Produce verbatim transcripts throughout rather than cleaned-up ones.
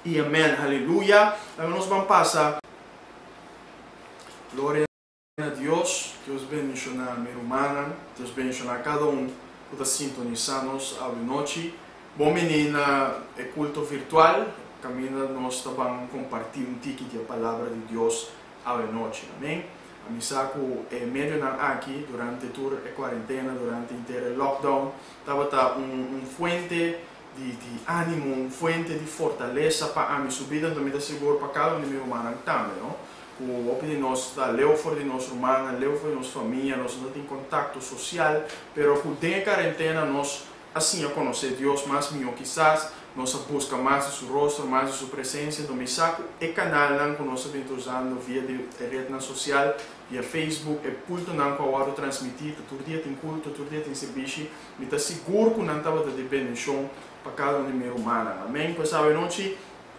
e amém, aleluia. Nos vamos passar. Glória a Deus, Deus bendiga a minha irmã, Deus bendiga a cada um que está sintonizando-nos à noite. Bom menina, é culto virtual, caminha nós também compartilhar um ticket da palavra de Deus à noite, amém? A misaco é meio na aqui durante toda a quarentena, durante inteiro lockdown, estava um, um fuente de, de ânimo, uma fuente de fortaleza para a minha subida, então me dá seguro para cada um de meus irmãos também, não? O opinião de nós, da leu fora de nossa irmã, leu fora de nossa família, nós não temos contato social, pero com a quarentena nós assim a conhecer Deus mais melhor quizás, nós busca mais de seu rosto, mais de sua presença, então me saco é canal não que nós estamos usando via de rede social, via Facebook, é culto não que eu transmitir, todo dia tem culto, todo dia tem serviço, me está seguro que não estava de bendição para cada um de meus irmãos, amém? Pois a noite,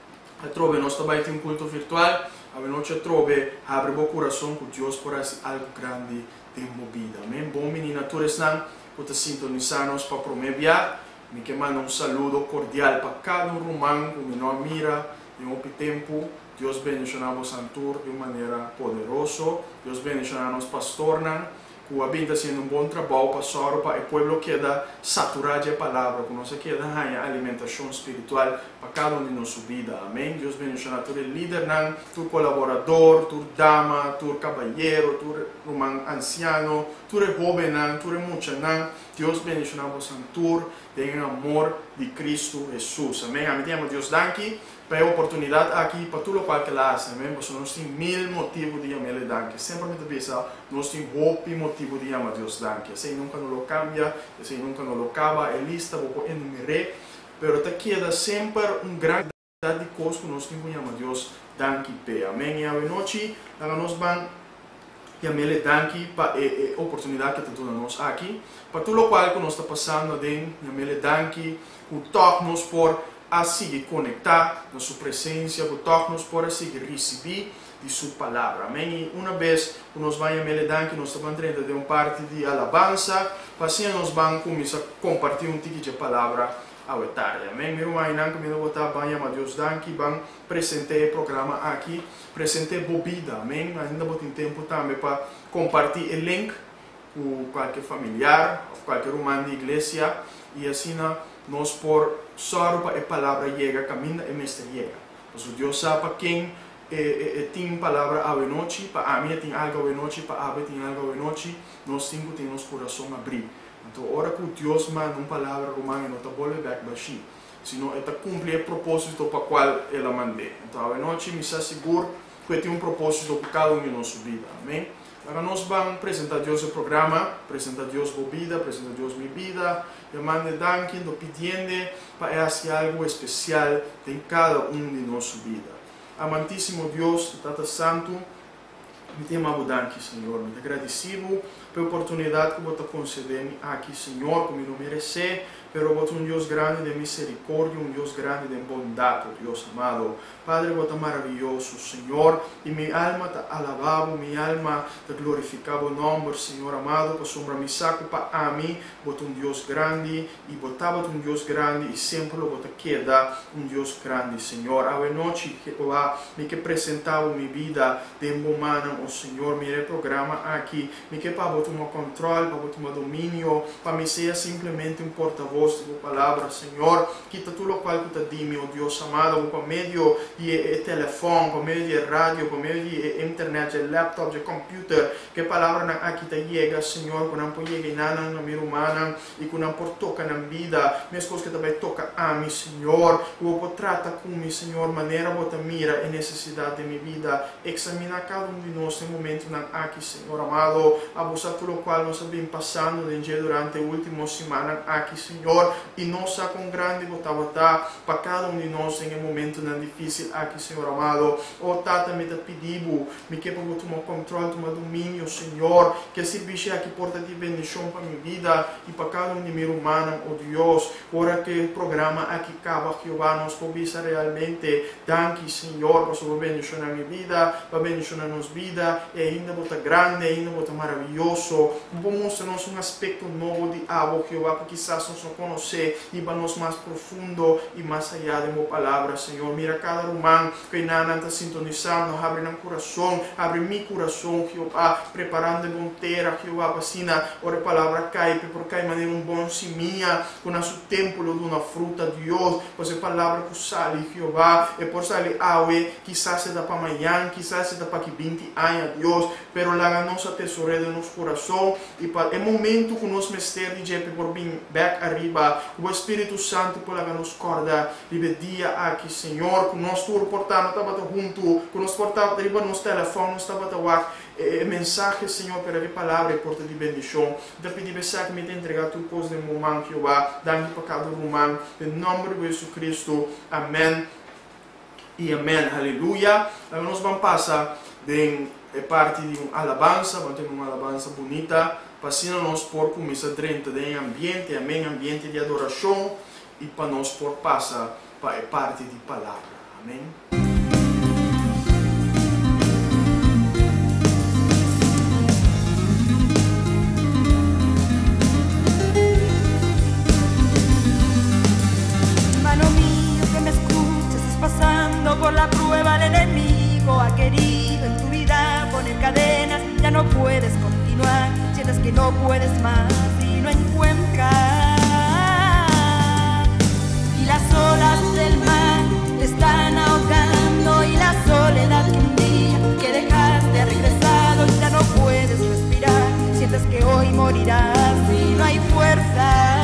a trove nós também tem um culto virtual, a noite a trove abre o coração que Deus por algo grande tem movida, amém? Bom menina, todos não que está sintonizando para promover. Me que manda um saludo cordial para cada um romano que me não mira em um tempo. Deus bendiga a vos de uma maneira poderosa. Deus bendiga a nosso pastor, que está fazendo um bom trabalho para só para o povo que está saturado de palavra, que nós queda a alimentação espiritual para cada um de nossa vida. Amém. Deus bendiga a todo líder, todo colaborador, todo dama, todo caballeiro, todo romano anciano, todo jovem, todo muchacho. Deus bendiga a vos tenha amor de Cristo Jesus. Amém. A mim temos Deus daqui para a oportunidade aqui para tudo o que ela faz. Amém. Porque nós temos mil motivos de amar Ele daqui. Sempre me pensa, nós temos hope motivo de amar Deus daqui. Assim nunca não cambia, assim nunca não acaba. É lista, vou enumerar. Pero te queda sempre um grande de coisas que nós temos que amar Deus daqui. Amém. E a noite nós vamos e a mele danki para a oportunidade que está nós aqui, para tudo o qual que nós está passando dentro, a mele danki, o toque nos por a seguir conectar na sua presença, o toque nos por a seguir receber de sua palavra, amém? E uma vez que nós vamos a mele danki, nós estamos entrando de uma parte de alabança, para assim nós vamos começar a compartilhar um ticket de palavra à tarde, amém? Meu irmão, não que me botar banho a Deus danki, vamos apresentar o programa aqui, apresentar bebida, amém? Ainda vou ter tempo também para compartilhar o link com qualquer familiar, qualquer irmão de igreja, e assim nós por só para a palavra chega, caminha e mestre chega. Mas Deus sabe para quem tem palavra à noite, para a minha tem algo à noite, para a Abe tem algo à noite, nós temos que ter nosso coração abrir. Então, a hora que Deus manda uma palavra romana, não está voltando back baixinho, senão está cumprir o propósito para o qual ela mandou. Então, a noite me asseguro que tem um propósito para cada um de nossa vida, amém? Agora nós vamos apresentar a Deus o programa, apresentar a Deus a vida, apresentar a Deus minha vida, e mando danke, do pedindo para fazer algo especial em cada um de nossa vida. Amantíssimo Deus, Tata Santo, me tem uma danke, Senhor, me agradecido pela oportunidade que você concedeu aqui, Senhor, como não merece, pero você é um Deus grande de misericórdia, um Deus grande de bondade, Deus amado. Padre, você é maravilhoso, Senhor, e minha alma te alabava, minha alma te glorificava o nome, Senhor amado, que sombra me saco para mim, você é um Deus grande, e você é um Deus grande, e sempre você queda um Deus grande, Senhor. A noite que eu me que apresentava minha vida de humana, o Senhor, me programa aqui, me que para você tomar controle, para você tomar domínio, para me ser simplesmente um porta-voz de tua palavra, Senhor, quita tudo o qual que te di, meu Deus amado, por meio de telefone, por meio de rádio, por meio de internet, de laptop, de computer, que a palavra aqui te chega, Senhor, que não pode chegar na minha humana, e que não pode tocar na vida, mas coisas que também toca a mim, Senhor, que eu posso tratar comigo, Senhor, maneira você mira a necessidade de minha vida, examina cada um de nós em momento aqui, Senhor amado, abusar tudo o qual nós estamos passando durante a última semana aqui, Senhor, e nós com grande botar para cada um de nós em um momento não difícil aqui, Senhor amado. O Tata me pediu, me que para tomar controle, tomar domínio, Senhor, que esse bicho aqui porta de bendição para minha vida e para cada um de meus irmãos, oh Deus, ora que o programa aqui acaba, Jeová, nós cobiça realmente, danke, Senhor, para a bendição na minha vida, para a bendição na nossa vida, e ainda botar grande, ainda botar maravilhoso, glorioso. Mostra-nos um aspecto novo de algo, Jeová, que quizás nos não conhecer e vamos mais profundo e mais allá de uma palavra, Senhor. Mira cada irmão que ainda está sintonizando, abre no coração, abre meu coração, Jeová, preparando de bom terra, Jeová, para assim, ora a palavra cai, porque cai de maneira um bom seminha, com o nosso templo de uma fruta, Deus, pois a palavra que sale, Jeová, e por salir aue, quizás se dá para amanhã, quizás se dá para que vinte anos, Deus, pero laga nossa tesoura de nosso coração, e para o momento que nós mestre de jeito por vir back arriba, o Espírito Santo por laga nos corda, vive dia aqui, Senhor, que nós tudo portamos, estava junto, que nós portamos arriba nos telefones, estava a eh, mensagem, Senhor, para a palavra e porta de bendição. Te pedi que me te entregar tu coisa de momento, Jeová, dá-me para cada irmão, em nome de Jesus Cristo, amém e amém, aleluia. Agora nós vamos passar de parte de uma alabança, vamos ter uma alabança bonita, passando nós por começar dentro de ambiente, amém, ambiente de adoração, e para nós por passar para a parte de palavra, amém. Por la prueba el enemigo ha querido en tu vida poner cadenas, ya no puedes continuar, sientes que no puedes más y no encuentras, y las olas del mar te están ahogando, y la soledad que un día que dejaste ha regresado, y ya no puedes respirar, sientes que hoy morirás y no hay fuerza.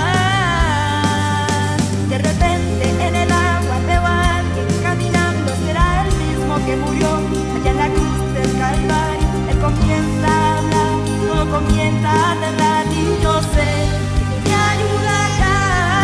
De repente en el agua veo a alguien caminando, será el mismo que murió allá en la cruz del Calvario. Él comienza a hablar, todo comienza a aterrar, y yo sé que me ayudará.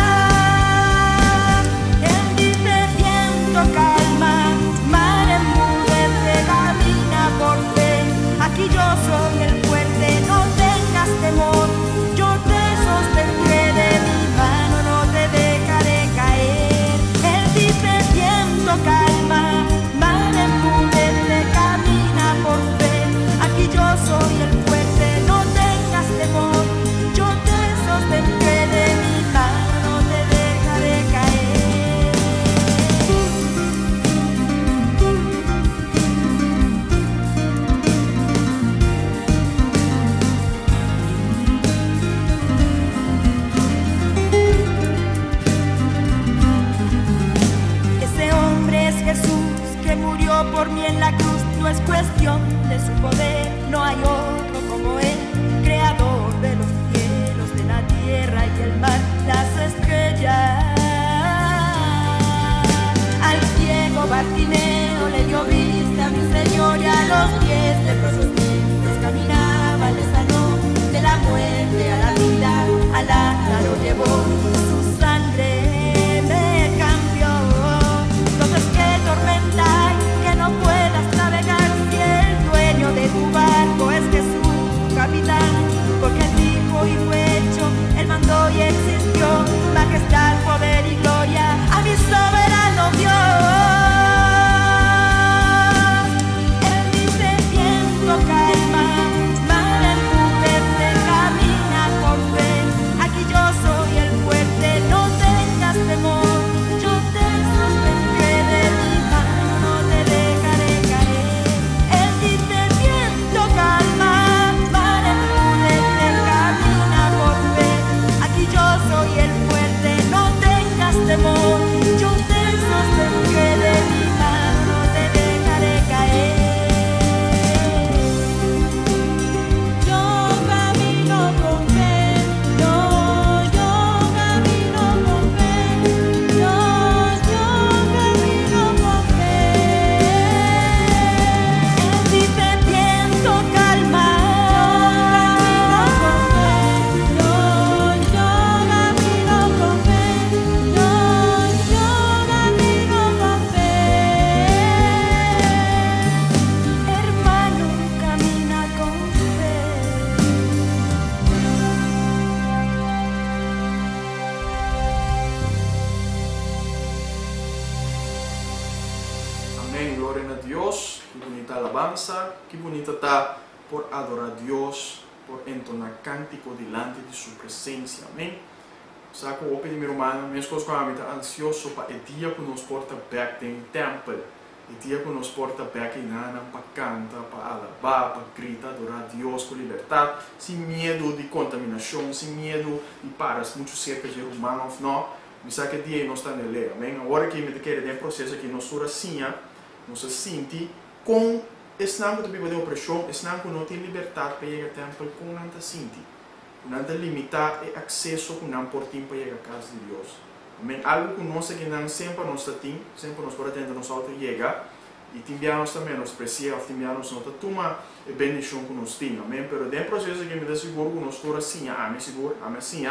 Él dice viento calma, mar enmudece, camina por fe. Aquí yo soy el fuerte, no tengas temor, yo te sostendré de mi mano, no te dejaré caer. Él dice viento calma, mar enmudece, camina por fe. Aquí yo soy el fuerte, no tengas temor, yo te sostendré de mi mano, no te dejaré caer. Ese hombre es Jesús que murió por mí en la cruz, no es cuestión de su poder, no hay otro como Él, creador de los cielos, de la tierra y el mar, las estrellas. Al ciego Bartimeo le dio vista, mi Señor, y a los pies leprosos niños caminaba, le sanó, de la muerte a la vida, a Lázaro llevó, su sangre me cambió. Entonces qué tormenta hay que no puedas navegar, si el dueño de tu barco es Jesús, tu capitán, porque Él dijo y fue hecho, Él mandó y existió, majestad, poder y gloria a mi soberano Dios. Él dice viento calma, mar enmudece, camina por fe. Aquí yo soy el fuerte, no tengas temor, yo te sostendré de mi mano, no te dejaré caer. Él dice viento calma, mar enmudece, camina por fe. Aquí yo soy el fuerte, no tengas temor, yo te sostendré de mi mano, no te dejaré caer. Yo camino con fe, yo, yo camino con fe, yo, yo camino con fe. Él dice viento calma, yo, yo camino con fe, yo, yo camino con fe. Hermano, camina con fe. Amém, glória a Deus, que bonita alabança, que bonita está por adorar a Deus por entonar cántico delante de su presencia. Amén. Saco o pedir, meu irmão, minhas coisas com a minha ansioso para o dia que nos porta back em temple, o dia que nos porta back em nana para cantar, para alabar, para gritar, adorar a Deus com liberdade, sem medo de contaminação, sem medo de paras, muito cerca de humanos, não. Me sabe que dia nós estamos nele, amém. Agora que me quer em processo que nós somos assim, nós se sente com esse nome que vive de opressão, esse nome que não tem liberdade para ir ao templo, com não se sente. Não limitar o acesso que não por tempo para ir à casa de Deus. Amém? Algo que nós que não sempre nós temos, sempre nós podemos tentar nós auto chegar e timbiamos também nós precisamos, timbiamos nós toma a bendição que nós temos. Amém? Pero dentro do processo que me dá seguro que nós estamos assim, a me seguro, a me assim,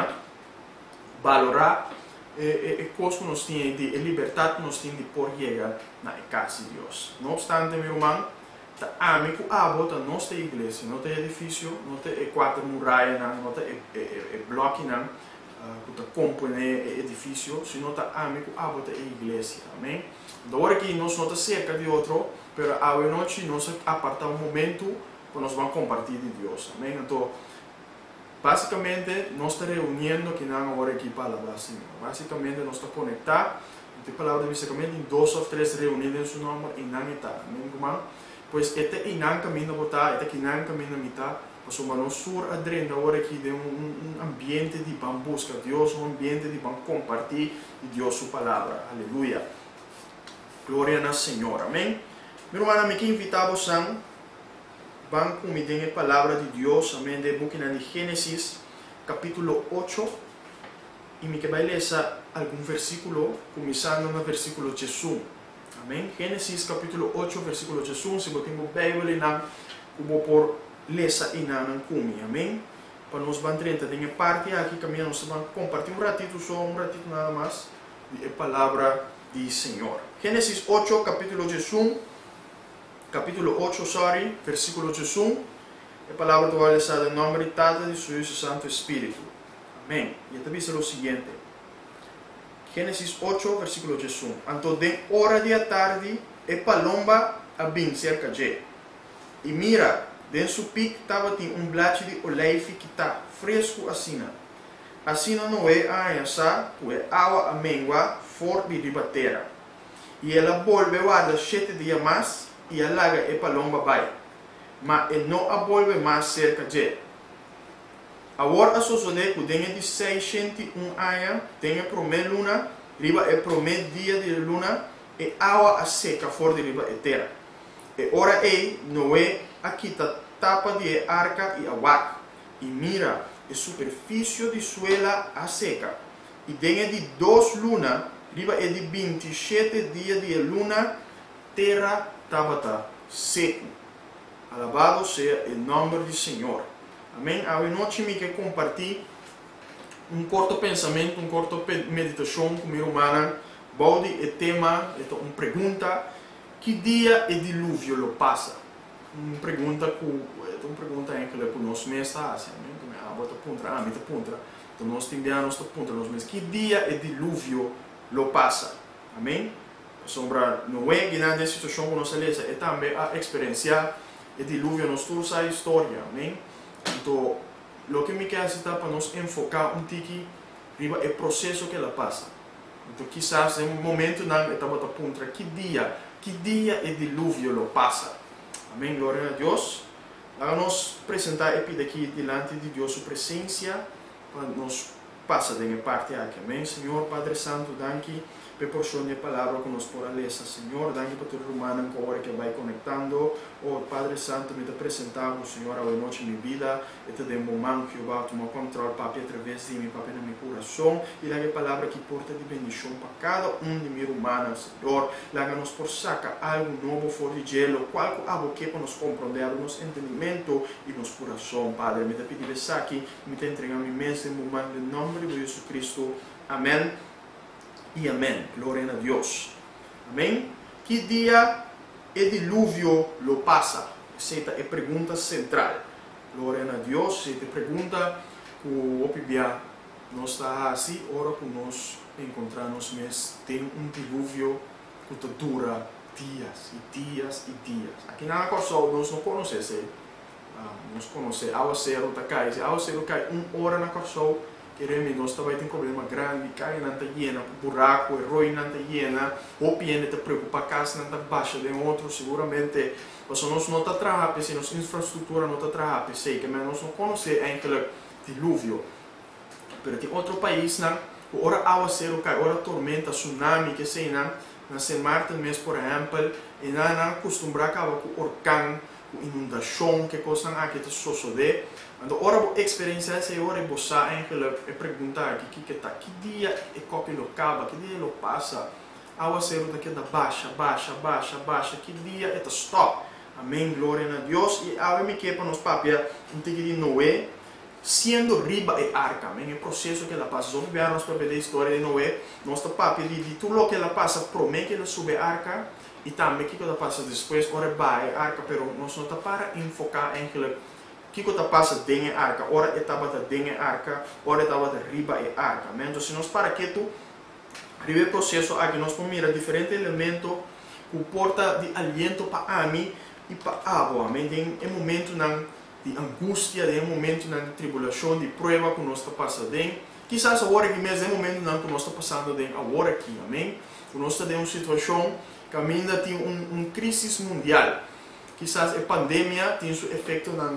valorar a coisa que nós temos, a liberdade que nós temos de por chegar na casa de Deus. Não obstante, meu irmão, a mim que a volta não tem igreja, não tem edifício, não tem quatro muralhas, não tem bloco, não que compõe edifício, senão a mim que a volta é igreja, amém? Da hora que nós não estamos cerca de outro, pero a noite nós apartamos um momento para nós vamos compartilhar de Deus, amém? Então, basicamente, nós estamos reunindo que não agora aqui para falar assim, basicamente nós estamos conectados, tem palavra basicamente em dois ou três reunidos em seu nome e não está, amém, irmão? Pois este inang kami na botar, este inang kami na mita, pois o manosur adrenda agora aqui de um, um ambiente de van busca Deus, um ambiente de van compartilhar de Deus sua palavra, aleluia. Glória ao Senhor, amém. Meu irmão, me que invitamos a van comigo a palavra de Deus, amém, de book de Gênesis, capítulo oito, e me que vai ler algum versículo, começando no versículo Jesus. Amém? Gênesis capítulo oito, versículo Jesus, se você tem a Bíblia, eu vou por ler e não comi, amém? Para nós vamos trinta, tem parte aqui que nós vamos compartilhar um ratito, só um ratito nada mais, a palavra do Senhor. Gênesis oito, capítulo Jesus, capítulo oito, sorry, versículo Jesus, a palavra do Pai está em nome de Tata de Seu Santo Espírito. Amém? E também diz o seguinte. Gênesis oito, versículo Jesus. Anto de hora de tarde, e palomba a bem cerca de. E mira, dentro su pico estava um blate de olive que está fresco assim. Assim não é a essa, que é água a mengua for de ribatera. E ela volve a sete dias mais, e a laga e palomba vai. Mas não a volve mais cerca de. Agora a sociedade que tem de seiscentos e um anos, tem a primeira luna, riba é primeiro dia de luna, e água a seca fora de riba é terra. E ora é, não é aqui a tapa de arca e água, e mira a superfície de suela a seca. E tem de duas lunas, riba é de vinte e sete dias de luna, terra estava seco. Alabado seja o nome do Senhor. Amém? A noite me quer compartilhar um curto pensamento, um curto meditação com minha irmã. Balde é tema, é uma pergunta: que dia o dilúvio lo passa? Uma pergunta que é uma pergunta em que le conosco mesmo assim, amém? Ah, bota punta, ah, meta punta. Então nós temos nossa punta nós mesmos. Que dia o dilúvio lo passa? Amém? Sombra não é que na situação que nós lemos, é também a experienciar o dilúvio nos toda a história, amém? Então, o que me quer citar para nós enfocar um tiki riba é o processo que ela passa. Então, quizás em um momento não estava a ponta que dia, que dia o dilúvio lo passa. Amém, glória a Deus. Vamos apresentar aqui diante de Deus sua presença para nos passa de minha parte aqui. Amém, Senhor Padre Santo, danke por porção de palavra que nos por alessa, Senhor, danke por todo humano que agora que vai conectando. Oh Padre Santo, me te apresentamos, Senhor, a noite minha vida, e te demos mão que eu vou tomar controle, Papi, através de mim, Papi, no meu coração, e lá a palavra que porta de bendição para cada um de meus humanos, Senhor, lá nos por saca algo novo fora de gelo, qual que algo que para nos compreender, nos entendimento e nos coração, Padre, me te pedimos aqui, me te entregamos imenso em momento, em nome de Jesus Cristo, amém. E amém. Glória a Deus. Amém? Que dia o dilúvio lo passa? Essa é a pergunta central. Glória a Deus. Essa é a pergunta que o Opibia nós está assim, ora que nós encontramos, mas tem um dilúvio que dura dias e dias e dias. Aqui na costa nós não conhecemos Uh, nós conhecemos água zero tá cai, se água zero cai uma hora na caçou, queremos nós também tem um problema grande, cai não tá llena, buraco, erroi não tá llena, ou piene te preocupa casa não tá baixa de outro, seguramente, mas nós não tá trabalhando, se nossa infraestrutura não tá trabalhando, sei que mas nós não conhecemos ainda dilúvio, mas tem outro país não, ora água zero cai, ora tormenta, tsunami, que sei não, na San Martin mesmo, por exemplo, e não não acostumbrar acaba com orcão, inundação, que coisa não há que te suceder. Então, ora a experiência essa, ora é você eigenlijk é perguntar que que tá, que dia é que ele acaba, que dia ele passa, a zero daqui da baixa, baixa, baixa, baixa, que dia é stop. Amém, glória a Deus. E a me que para nós papia, então que de Noé, sendo riba e arca, amém, o processo que ela passa. Vamos ver nós para ver a história de Noé, nossa papia de de tudo que ela passa, promete que ela sube a arca. E também, o que está passando depois, ora vai a arca, pero nós não está para enfocar em o que está passando dentro da arca, ora estava dentro da arca, ora estava riba da arca. Então, se nós para que tu, riba o processo, aqui nós vamos mirar diferentes elementos que porta de aliento para a mim e para a água. Tem um momento de angústia, tem um momento de tribulação, de prova que nós está passando dentro. Quizás agora que mesmo é um momento que nós está passando dentro agora aqui, amém? Nós está em uma situação que ainda tem um, um crise mundial. Quizás a pandemia tem seu efeito na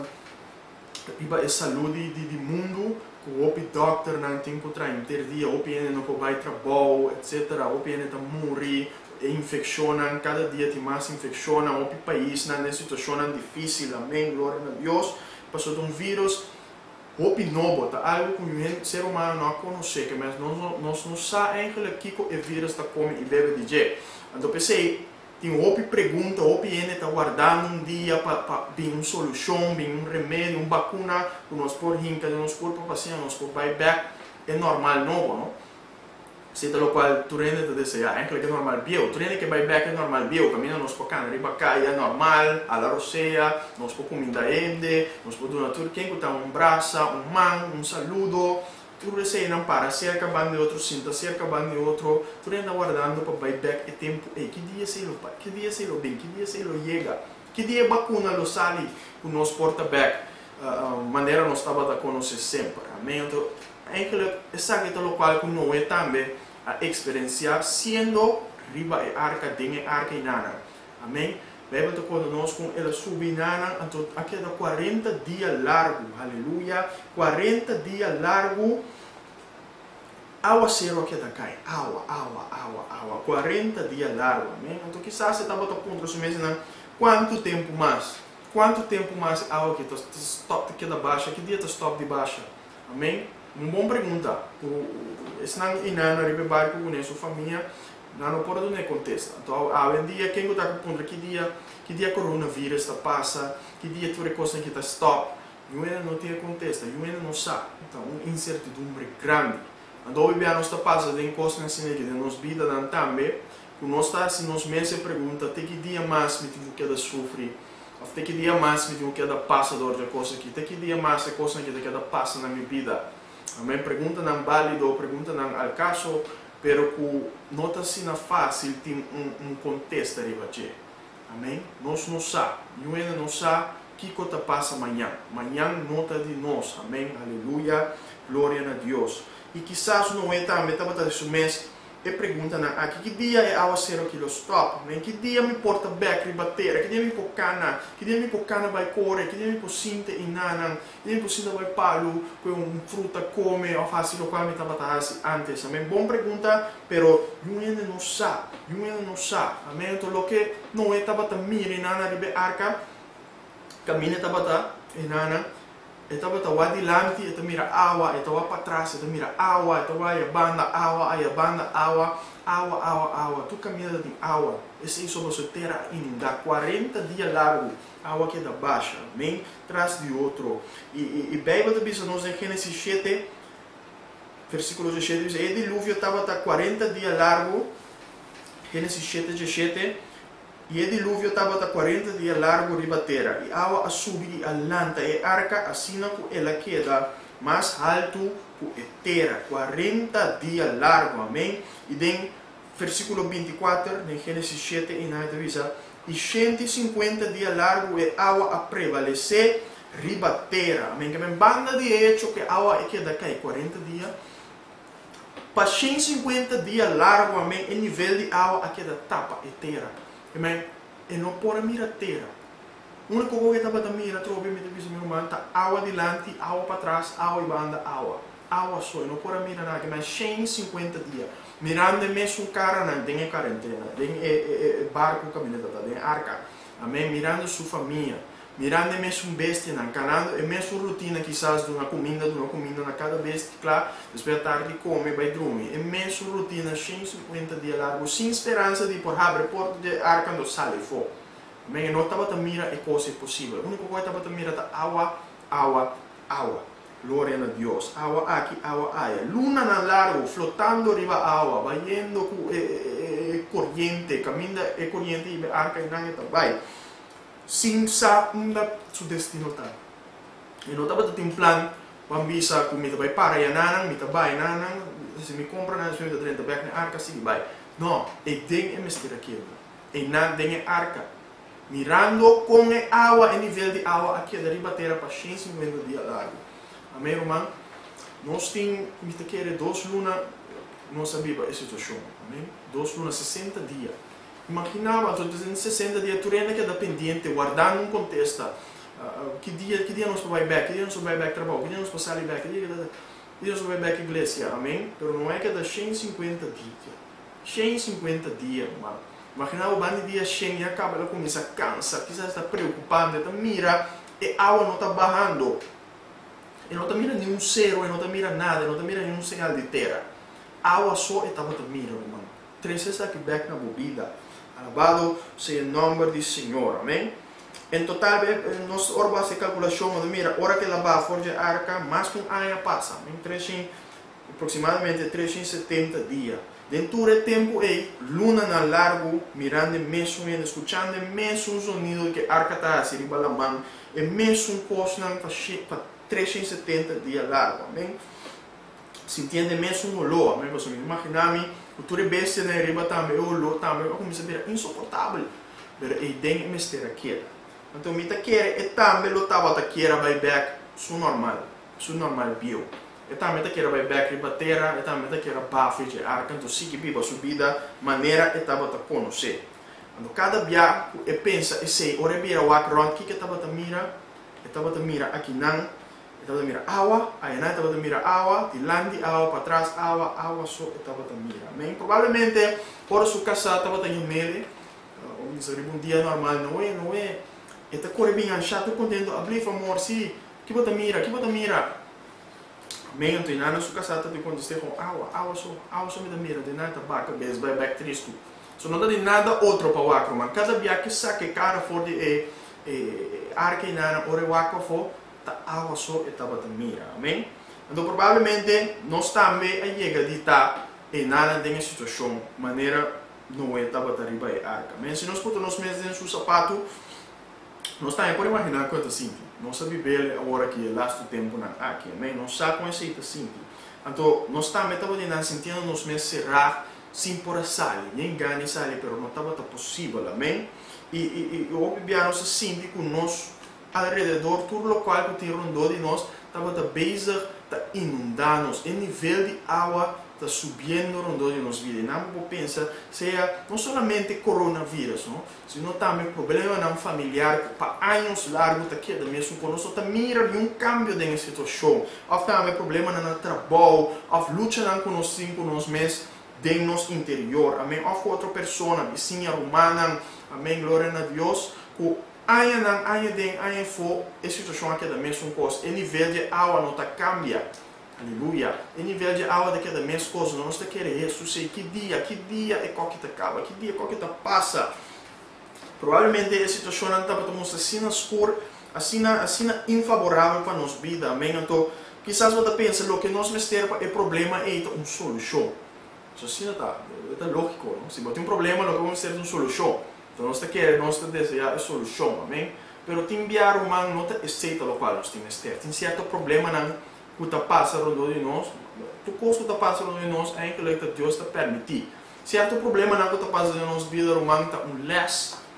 a saúde do mundo, que o doctor não tem para interdir, o P N não vai trabalhar, etcétera. O P N está morrer, infeccionam, cada dia tem mais infeccionam, o país na situação difícil, amém, glória a Deus. Passou de um vírus, o novo, tá algo que o ser humano não conhece, mas nós, nós não sabemos que o vírus está comendo e bebe de jeito. Então pensei, tem uma pergunta, o P N está guardando um dia para vir uma solução, vir um remédio, uma vacuna, que nós por rinca de nosso corpo, paciente, nosso corpo vai back, é normal novo, não? Se tal qual tu rende te deseja, é que é normal bio, tu rende que vai back é normal bio, caminha nós por cana, riba cai é normal, a la roceia, nós por comida ende, nós por donar tudo, quem está um braço, um man, um saludo, tu receia não para, se acabando de outro cinta, se acabando de outro, tu rende guardando para vai back é tempo, e que dia se lo, que dia se lo bem, que dia se lo chega, que dia vacuna lo sali, o nós porta back, uh, maneira nós estava a conhecer sempre, amém? Então, é que essa que tal qual que não é também a experienciar sendo riba e arca, dentro arca e nana. Amém? Bíblia está conosco, ela subi nana, então aqui é quarenta dias largo, aleluia, quarenta dias largo, água zero aqui da cai, água, água, água, água, quarenta dias largo, amém? Então quizás você está botando ponto, você mesmo, quanto tempo mais? Quanto tempo mais água que está stop aqui da baixa, que dia está stop de baixa? Amém? Uma boa pergunta. Se não é nada, ribe barco com a sua família, não pode não contesta. Então, hoje em dia, quem está com que dia, que dia coronavírus está passa, que dia tu recosta que está stop, eu ainda não tenho contesta, eu ainda não sabe. Então, uma incertidumbre grande. Então, hoje nós está passando em coisas assim que nos vida não também, que nós está assim nos meses pergunta, até que dia mais me tive que sofrer, até que dia mais me tive que passa dor de coisa aqui, até que dia mais a coisa que que passa na minha vida. Amém? Pergunta não válido, pergunta não al caso, pero que nota se na fácil tem um, um contexto arriba de. Amém? Nós não sabemos, eu ainda não sabemos o que está passa amanhã. Amanhã nota de nós. Amém? Aleluia, glória a Deus. E quizás não é também, estava desse mês, e pergunta na aqui que dia é a zero que stop, amém? Que dia me porta back ribateira, que dia me por cana, que dia me por cana vai correr, que dia me por cinta e nana, que dia me por cinta vai palo, com um fruta come, ou fácil o qual me estava antes, amém? Boa pergunta, pero eu ainda não sabe, eu ainda não sabe, amém? Então, o que não é estava a mirar nana ribe arca, caminha estava e nana, estava a adiante, e mira água, estava para trás, e mira água, estava a banda água, a banda água, água, água, água, tu caminha de água, esse é sobre a terra inundada, quarenta dias largo, água que é da baixa, amém? Traz de outro. E, e, e Bíblia diz a nós em Gênesis sete, versículo dezessete, diz, e dilúvio estava a quarenta dias largo, Gênesis sete, dezessete, e o dilúvio estava a quarenta dias largo riba terra, e a água a subir e a lanta, e a arca assim que ela queda mais alto que a terra, quarenta dias largo, amém? E em versículo vinte e quatro, em Gênesis sete, e na divisa, e cento e cinquenta dias largo, e a água a prevalecer ribatera, amém, que me banda de hecho que agua é que daqui a quarenta dias, para cento e cinquenta dias largo, amém, o nível de água aqui da tapa é terra, amém, e não pode mirar terra. A única coisa que estava a mirar, trobe, me diz meu irmão, tá água adiante, água para trás, água e banda, água, água só, não pode mirar nada, mas cento e cinquenta dias, mirando mesmo cara, não tem quarentena, tem barco caminhando, tem arca, amém, mirando sua família. Mirando mesmo bestia, encanando, é mesmo rotina quizás de uma comida, de uma comida na cada bestia, claro, depois da tarde come, vai dormir, é mesmo rotina, cento e cinquenta dias largo, sem esperança de por abrir porta de ar quando sai fora. Mas não estava a mirar é coisa possível, a única coisa que estava a mirar é água, água, água, glória a Deus, água aqui, água aí, luna na largo, flotando arriba água, vai indo eh, eh, corrente, caminha é corrente e arca e nada vai. Sin sa onde su destino está. E não estava a ter um plano, vamos ver como me vai para e nanang, me vai nanang, se me compra na cento e trinta back na arca, sim vai. Não, é den é mestre aqui. É nan den é arca. Mirando com a água, o nível de água aqui da ribateira para cento e cinquenta dias largo. Amém, irmão? Nós temos, me querer duas lunas, não sabia a situação. Amém? Duas lunas, sessenta dias. Imaginava, então, em sessenta dias, tu ainda queda pendente, guardando um contexto. Uh, que dia, que dia nós vai back, que dia nós vai back trabalho, que dia nós passar back, que dia, que dia nós vai back igreja, amém? Pero não é que dá cento e cinquenta dias. cento e cinquenta dias, mano. Imaginava o bando de dias cem e acaba, ela começa a cansar, quizás está preocupando, está mira, e a água não está barrando. E não está mira nenhum zero, e não está mira nada, e não está mira nenhum sinal de terra. A água só estava a mira, mano. Três vezes aqui back na bebida. Alabado seja o nome do Senhor, amém? Em total, nós oramos a calculação de mira, hora que ela vai forjar a arca, mais que um ano passa, amém? Aproximadamente trezentos e setenta dias. Dentro do tempo é luna na largo, mirando mesmo e escutando mesmo o sonido que a arca está a riba da mão, e mesmo coisa para trezentos e setenta dias largo, amém? Se entende mesmo o olor, amém? Você imagina-me, o tudo bestia na riba também, o olor também, eu comecei a ver insuportável, mas é bem mistério aqui. Então, me tá quer, e também o tava tá quer vai back, su normal, su normal bio. E também tá quer vai back riba terra, e também tá quer bafo de arca, então se que biba subida, maneira e tava tá conhecer. Então, cada dia e pensa e sei, ora vira o around, que que tava tá mira, e tava tá mira aqui não. Estava a mirar água, aí não estava a mirar água, dilante água, para trás água, água só estava a mirar. Amém? Provavelmente, por sua casa estava em meio, um dia normal, não é, não é. Está correndo bem, chato, contento, abrir amor, sim, que bota mira, que bota mira. Amém? Então, na sua casa estava contestando com água, água só, água só me dá mira, de nada, baca, bes, vai back triste. So não tem nada outro para o acro, mas cada dia que saque cara for de arca e nada, ora o acro for, a água só estava a mira, amém? Então, provavelmente, nós também a chega de estar em nada de situação, maneira não estava a arriba a arca, amém? Se nós botamos mesmo em seu sapato, nós também podemos imaginar quanto assim, nós sabemos agora que é lasto tempo na aqui, amém? Nós sabemos que é assim. Então, nós também estamos sentindo nos meses cerrar, sem por sair, nem ganhar sair, mas não estava possível, amém? E, e, e obviamente, assim, que nós alrededor, todo local que tem rondou de nós, estava a base, está inundando, o nível de água está subindo rondou de nós vida. Não vou pensar, seja não somente coronavírus, não, sino também problema não familiar, para anos largos está aqui, mesmo conosco, está mira de um cambio de situação, ou também problema no trabalho, ou luta não conosco, com nós mesmos, de nosso interior, amém, ou outra pessoa, vizinha romana, amém, glória a Deus, que Aia não, aia den, aia for, a situação aqui da mesma coisa, o nível de água não está cambia, aleluia, o nível de água daqui da mesma coisa, não está querendo isso, sei que dia, que dia é qual que está acaba, que dia qual que está passa, provavelmente a situação não está para tomar assim escura, assim assim infavorável para nossa vida, amém, então, quizás você pensa, o que nós mestemos é problema é uma solução, isso assim está, está lógico, não? Se você tem um problema, o que vamos ter é uma solução. Então, nós queremos, nós desejamos a solução, amém? Pero te enviar o man não aceita o qual nós temos que ter. Tem certo problema não que está passando de nós, o custo está passando de nós é que Deus está permitir. Certo problema não que está passando de nós vida, o man está um less,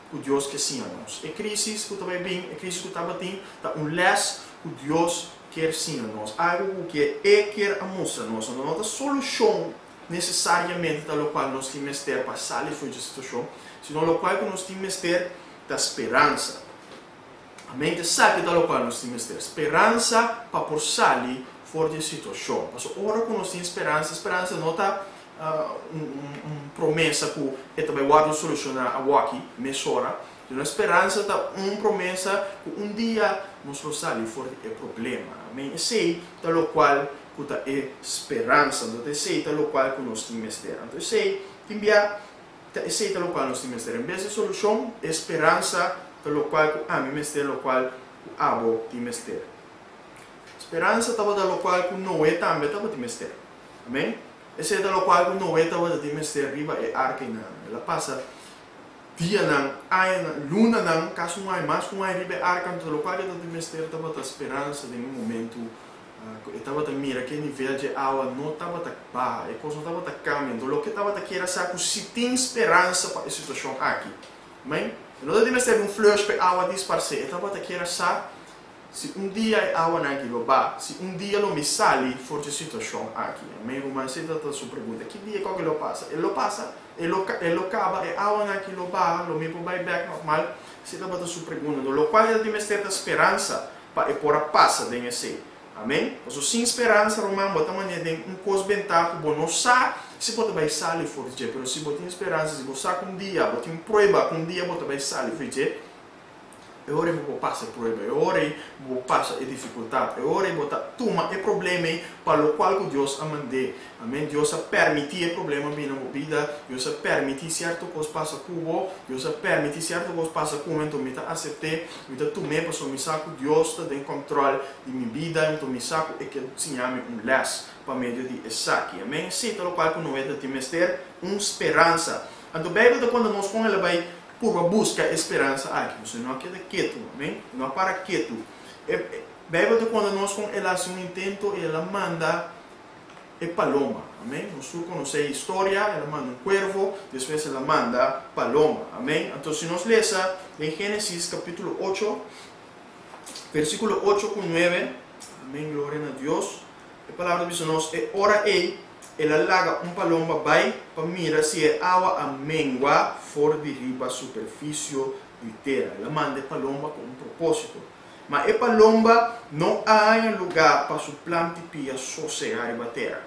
que Deus quer ensinar nós. É crise que também bem, é crise que estava tendo, tá um les que Deus quer ensinar nós. Algo que é quer mostrar nós. Não é a solução necessariamente da qual nós temos que ter para sair fora da situação, senão a qual nós temos que ter da esperança. Amém? Você sabe da qual nós temos que ter esperança para por sair fora da situação. Mas ora que nós temos esperança, esperança não está uh, uma um, um promessa que é também guarda solucionar a aqui, mesora. A esperança está uma promessa que um dia nós vamos sair fora do problema. Amém? E sei da qual que é esperança, então sei da qual que nós temos que ter. Então sei, enviar, sei da qual nós temos que ter. Em vez de solução, esperança da qual que a mim ter, da qual que a abo temos que ter. Esperança estava da qual que não é também estava temos que ter. Amém? Esse é da qual que não é estava temos que ter riba é arca e não. Ela passa dia não, luna não, caso não há mais, não há riba é arca, então da qual que temos que ter estava a esperança de um momento. Estava a mira que nível de água não estava a barra, a coisa não estava a caminhando. O que estava a querer saber se tem esperança para a situação aqui. Amém? Não devemos ter um fluxo para a água disparar. Estava a querer saber se um dia a água não aquilo vai, se um dia não me sai fora da situação aqui. Amém? Mas você está a sua pergunta, que dia que ele passa? Ele passa, ele acaba, a água não aquilo vai, ele me vai back normal. Você estava a sua pergunta, o qual devemos ter esperança para pôr a passa dentro de amém? Mas sem esperança, Romano, bota maneira de um coisa bem taco, bom, não sabe se bota vai sair fora de mas se bota esperança, se você sabe um dia, bota um prova, um dia bota vai sair fora de é hora de você passar prova, é hora de você passar a dificuldade, é hora de você tomar o problema para o qual Deus a mandou, amém? Deus a permitir o problema vir na vida, Deus a permitir certo coisa passa com você, Deus a permitir certo coisa passa com você, então me aceitar, me tomar para o meu saco, Deus está em controle de minha vida, então me saco é que ensinar-me um les para meio de esse aqui, amém? Se tal qual que não é de ter uma esperança, então bem quando nós com ele vai por busca esperança aqui, você não queda quieto, amém? Não para quieto. Bem quando nós com ela assim um intento, ela manda é paloma, amém? Nós conhecemos a história, ela manda um cuervo, depois ela manda paloma, amém? Então se nós lemos em Gênesis capítulo ocho, versículo ocho com nove, amém? Glória a Deus. A palavra diz nos é ora ei, ela larga um paloma vai para mirar se é água a mengua fora de riba a superfície de terra. Ela manda a paloma com um propósito. Mas a paloma não há lugar para su planta pia sossegar a terra.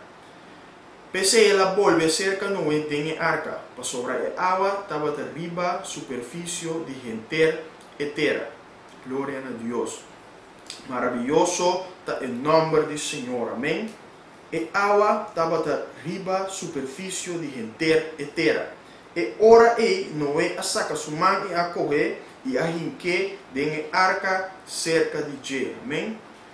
Pese ela volve cerca não é de arca, para sobre a água estava de riba superfície de gente e terra. Glória a Deus. Maravilhoso está o nome do Senhor, amém? E água estava de riba superfície de gente e terra. E ora e Noé a saca sua mão e a correr e a rinque de arca cerca de Jé, amém?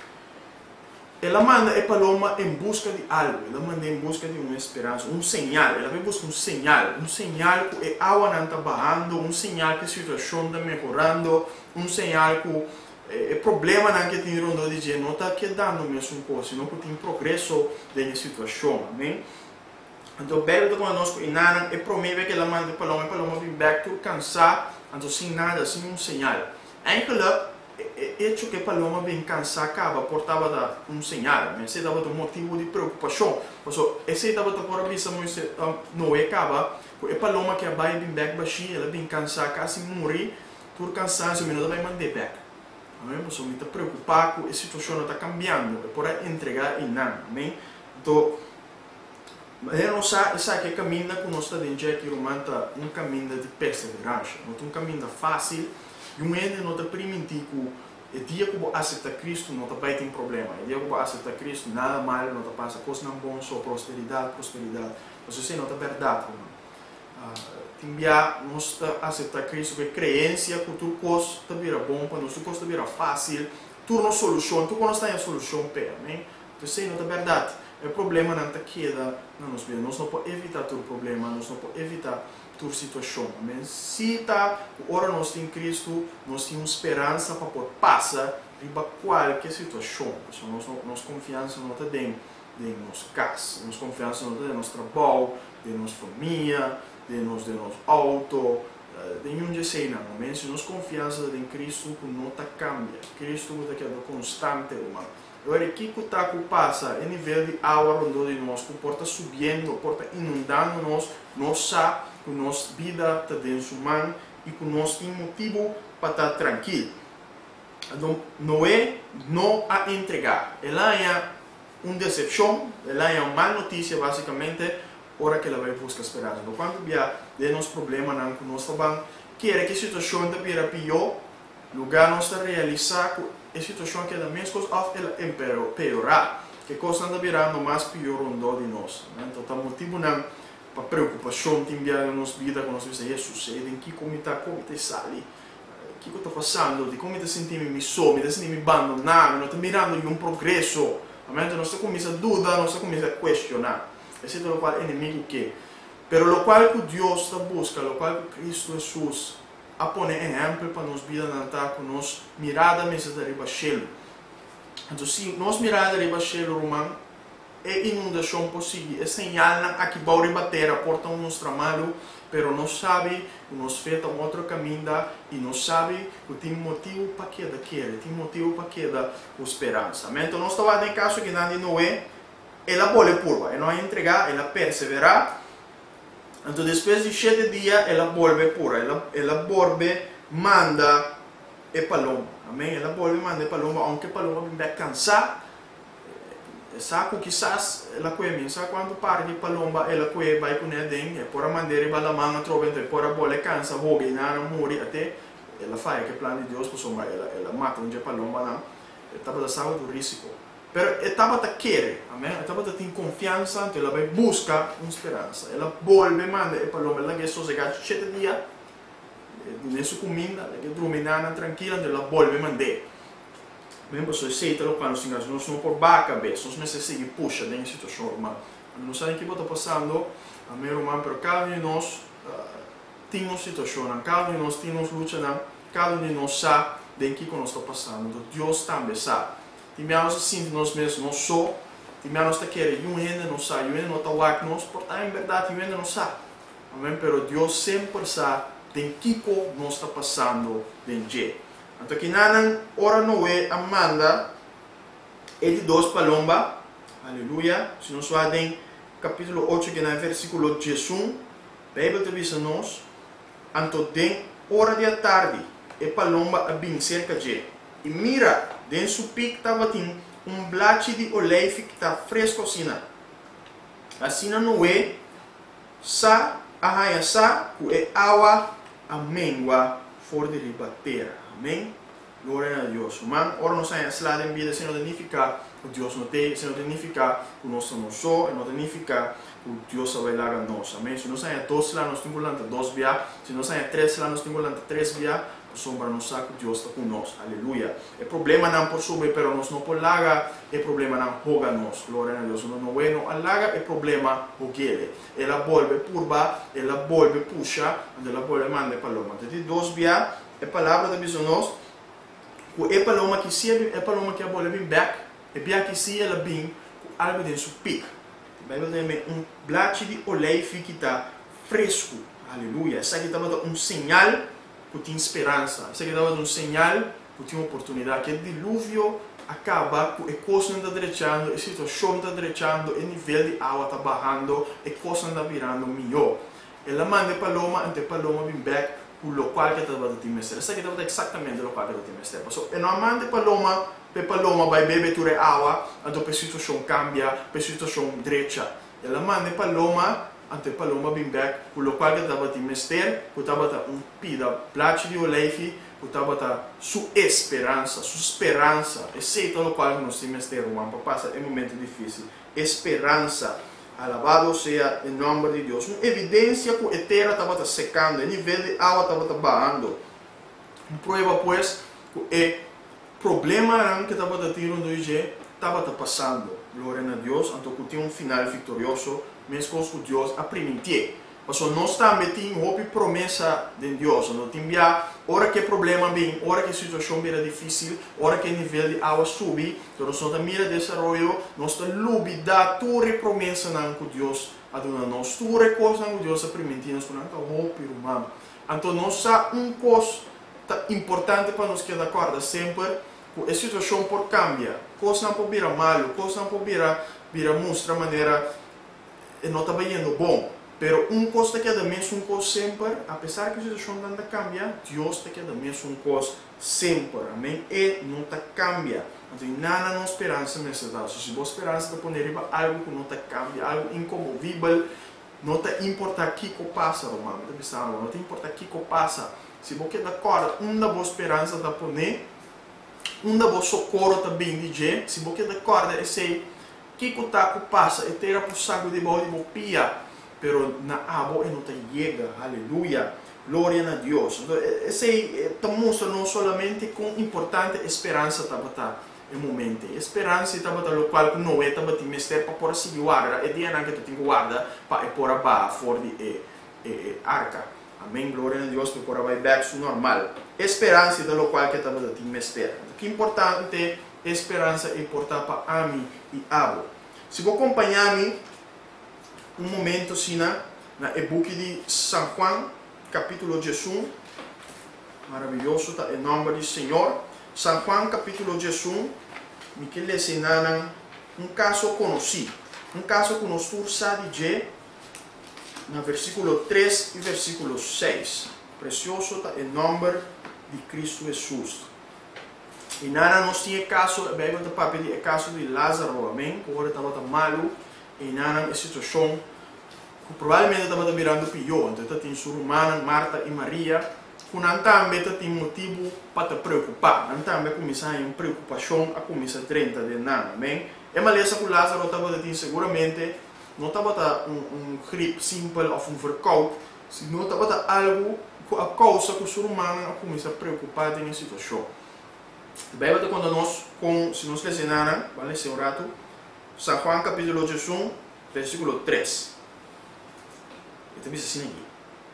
Ela manda a paloma em busca de algo, ela manda em busca de uma esperança, um sinal, ela vai buscar um sinal, um sinal que a água não está bajando, um sinal que a situação está melhorando, um sinal que o problema não que tem rondo de Jé não está quedando mesmo coisa, senão que tem progresso da situação, amém? Então, bem quando nós inanam, é provável que ela manda a paloma, a paloma vem back to cansar, então sem nada, sem um sinal. Ainda hecho que a paloma vem cansar acaba portava um sinal, mas esse dava um motivo de preocupação. Então, esse dava por avisa não acaba, porque a paloma que vai vir back baixinho, ela vem cansar, quase morrer por cansaço, mas não vai mandar back. Amém? Então, me está preocupado com a situação está cambiando, é por entregar e não, amém? Então, mas eu não sei, sabe que caminho que nós estamos dentro aqui, romanta um caminho de perseverança, não é um caminho fácil, e um ende não está permitindo que o dia que você aceita Cristo não vai ter problema, o dia que você aceita Cristo nada mal, não passa coisa não boa, só prosperidade, prosperidade, mas isso não é verdade, irmão. Timbia, nós aceita Cristo com crença que tudo coisa está vira bom, para nós tudo coisa está vira fácil, tudo não solução, tudo quando está em solução, amém? Então isso não é verdade. O problema não está queda na nossa vida. Nós não podemos evitar todo problema, nós não podemos evitar toda situação. Mas se está, agora nós temos Cristo, nós temos esperança para poder passar por qualquer situação. Nossa, nossa confiança não está dentro de nossa casa, nossa confiança não está dentro do nosso trabalho, de nossa família, de nosso, de nosso auto, de um jeito não, amém? Se nós confiança em Cristo, que não cambia. Cristo está quedando constante, irmão. Agora, o que está passa, o nível de água rondou de nós, que porta subindo, porta inundando nós, nós sabemos que nossa vida está dentro do mão e que nós temos motivo para estar tranquilo. Então, Noé não a entregar. Ela é uma decepção, ela é uma má notícia, basicamente, hora que ela vai buscar esperança. Então, quando vier de nos problemas com nós também, quer que a situação está pior, lugar nós está realizar que a situação que é da mesma coisa, ela piorar, que a coisa está virando mais pior de nós. Então, está motivo para preocupação, tem na nossa vida, quando nós vemos isso sucede, em que como está, como está sali. O que está passando, de como está sentindo me some, está sentindo me abandonado, não está mirando de um progresso. Então, nós começa a dudar, nós começa a questionar. Esse é o qual inimigo que. Pero o qual que Deus está buscando, o qual que Cristo Jesus a pôr exemplo para nos vida nantar com nós mirada mesa da ribaixelo. Então, se nós mirada ribaixelo, romano, é inundação possível, é sinal na que vai rebater a porta do nosso trabalho, pero não sabe que nós feita um outro caminho e não sabe que tem motivo para que daquele, tem motivo para que da esperança. Então, nós estamos em caso que não Noé, ela pode purva, ela não entregar, ela perseverar. Então, depois de sete dias, ela volve pura, ela, ela volve manda e paloma, amém? Ela volve manda e paloma, aunque paloma vai cansar. Saco quizás ela comienza quando parte palomba ela coe vai com ele por a mandere bala manga trovente por a bola cansa vogue na muri até ela faz que plano de Deus por sombra ela ela mata um dia palomba não etapa da saúde do risco pero etapa ta querer amém etapa ta tem confiança então ela vai buscar uma esperança ela volve manda e palomba ela que sossegada sete dias nessa comida que dormina tranquila ela volve mandar. Mesmo se aceita o quando se engana, nós não por baixo a cabeça, nós necessitamos puxa dentro da situação humana. Não sabem o que está passando, a minha irmã, pero cada um de nós tem uma situação, cada um de nós tem uma luta, cada um de nós sabe de que nós está passando. Então, Deus também sabe. Temos assim de nós mesmos, nós só, temos que querer, e um ainda não sabe, e um ainda não está lá que nós, portanto, em verdade, e um ainda não sabe. Amém? Pero Deus sempre sabe de que nós está passando dentro. Então, aqui na hora Noé Amanda, ele dois palomba, aleluia. Se nós vamos em capítulo oito, que é no versículo dezesseis, a Bíblia te diz a nós, então, de hora da tarde, a palomba bem cerca de, e mira, dentro do pico estava um blate de olive que está fresco assim. Assim, Noé, sa, arranha, sa, que a água, a mengua, for de ribateira. Amém? Glória a Deus. Mas, ora não sai a em vida, se não significa que Deus não tem, se não significa que nós somos só, não significa que Deus vai lá a nós. Amém? Se não sai a dois lá, nós temos lá dois via, se não sai a três lá, nós temos lá três via, por sombra não sabe que Deus está com nós. Aleluia. É problema não por sobre, pero nós não por laga, é problema não roga nós. Glória a Deus. Não não é não alaga, é problema roguele. Ela volve purba, ela volve puxa, ela volve manda paloma. Então, dois via, a palavra da visão nós, que é paloma que se é paloma que a bola vem back, é bem que se ela vem com algo dentro do pico. A Bíblia tem um blate de olive que está fresco, aleluia. Isso aqui estava um sinal que tem esperança, isso aqui estava um sinal que tem oportunidade, que o dilúvio acaba, que a coisa não está direitando, a situação está direitando, o nível de água está bajando, a coisa está virando melhor. Ela manda paloma, ante paloma vem back, o local que estava do timestre. Essa aqui estava exatamente o local que estava do timestre. So, e não manda paloma, pe paloma vai beber ture água, então a situação cambia, a situação direita. Ela manda paloma, ante paloma vem back, o local que estava do timestre, que estava um pida plate de olive, que estava sua esperança, sua esperança. Esse é o local que nós timestre, irmão, para passar um momento difícil. Esperança. Alabado seja o nome de Deus. Uma evidência que a terra estava secando, o nível de água estava baixando. Uma prova, pois, que o problema que estava tendo do I G estava passando. Glória a Deus, então que tinha um final vitorioso, mesmo que Deus a permitir. Mas nós também temos uma promessa de Deus. Não tem hora que o problema vem, hora que a situação vira difícil, hora que o nível de água sube, então nós estamos mira desenvolvimento, nós estamos lubida toda a promessa que Deus a dona nós, toda a coisa que Deus a permitir, nós estamos com hope, irmão. Então, nós há um coisa importante para nós que de acordo sempre, a situação pode cambiar, coisa não pode virar mal, coisa não pode virar, virar mostra maneira não está indo bom. Pero um coisa que é da mesma coisa sempre, apesar que a situação não cambia, Deus te quer da mesma coisa sempre, amém? E não está cambia. Então, nada não esperança nessa data. Se você esperança de poner algo que não está cambia, algo incomovível, não te importa o que passa, Romano, não te importa o que passa. Se você de acordo, uma boa esperança de poner, uma boa socorro também de gente, se você de acordo, é sei que o que passa, é ter a sangue de boa de pia. Pero na abo e não te chega, aleluia, glória a Deus. Então, esse te mostra não somente com importante esperança tabata em momento, esperança tabata lo qual não é tabata mister para por seguir guarda, é dia na que tu tem guarda para por aba for de e, e, arca. Amém, glória a Deus, para vai back to normal. Esperança de lo qual que tabata tem mister. Que importante esperança importa para ami e abo. Se vou acompanhar-me um momento assim na na e-book de São Juan, capítulo dezesseis, maravilhoso, tá em nome do Senhor. São Juan, capítulo dezesseis, me quer ensinar um caso conhecido, um caso que nós sabe de no versículo três e versículo seis. Precioso, tá em nome de Cristo Jesus. E nada nós tinha caso, a Bíblia está para pedir o caso de Lázaro, amém? Agora estava malo. E nada, a situação que provavelmente estava virando pior. Então, tem sua irmã, Marta e Maria, que não também tem motivo para te preocupar. Não também começar em preocupação a começar trinta de nada, amém? É uma lição que Lázaro estava tendo seguramente, não estava um, um gripe simples ou um verkoud, senão estava algo a causa que o ser humano começa a preocupar em situação. A Bíblia está quando nós, com, se nós lecionar, vale ser um rato, São Juan capítulo dezesseis, versículo três. Então diz assim aqui.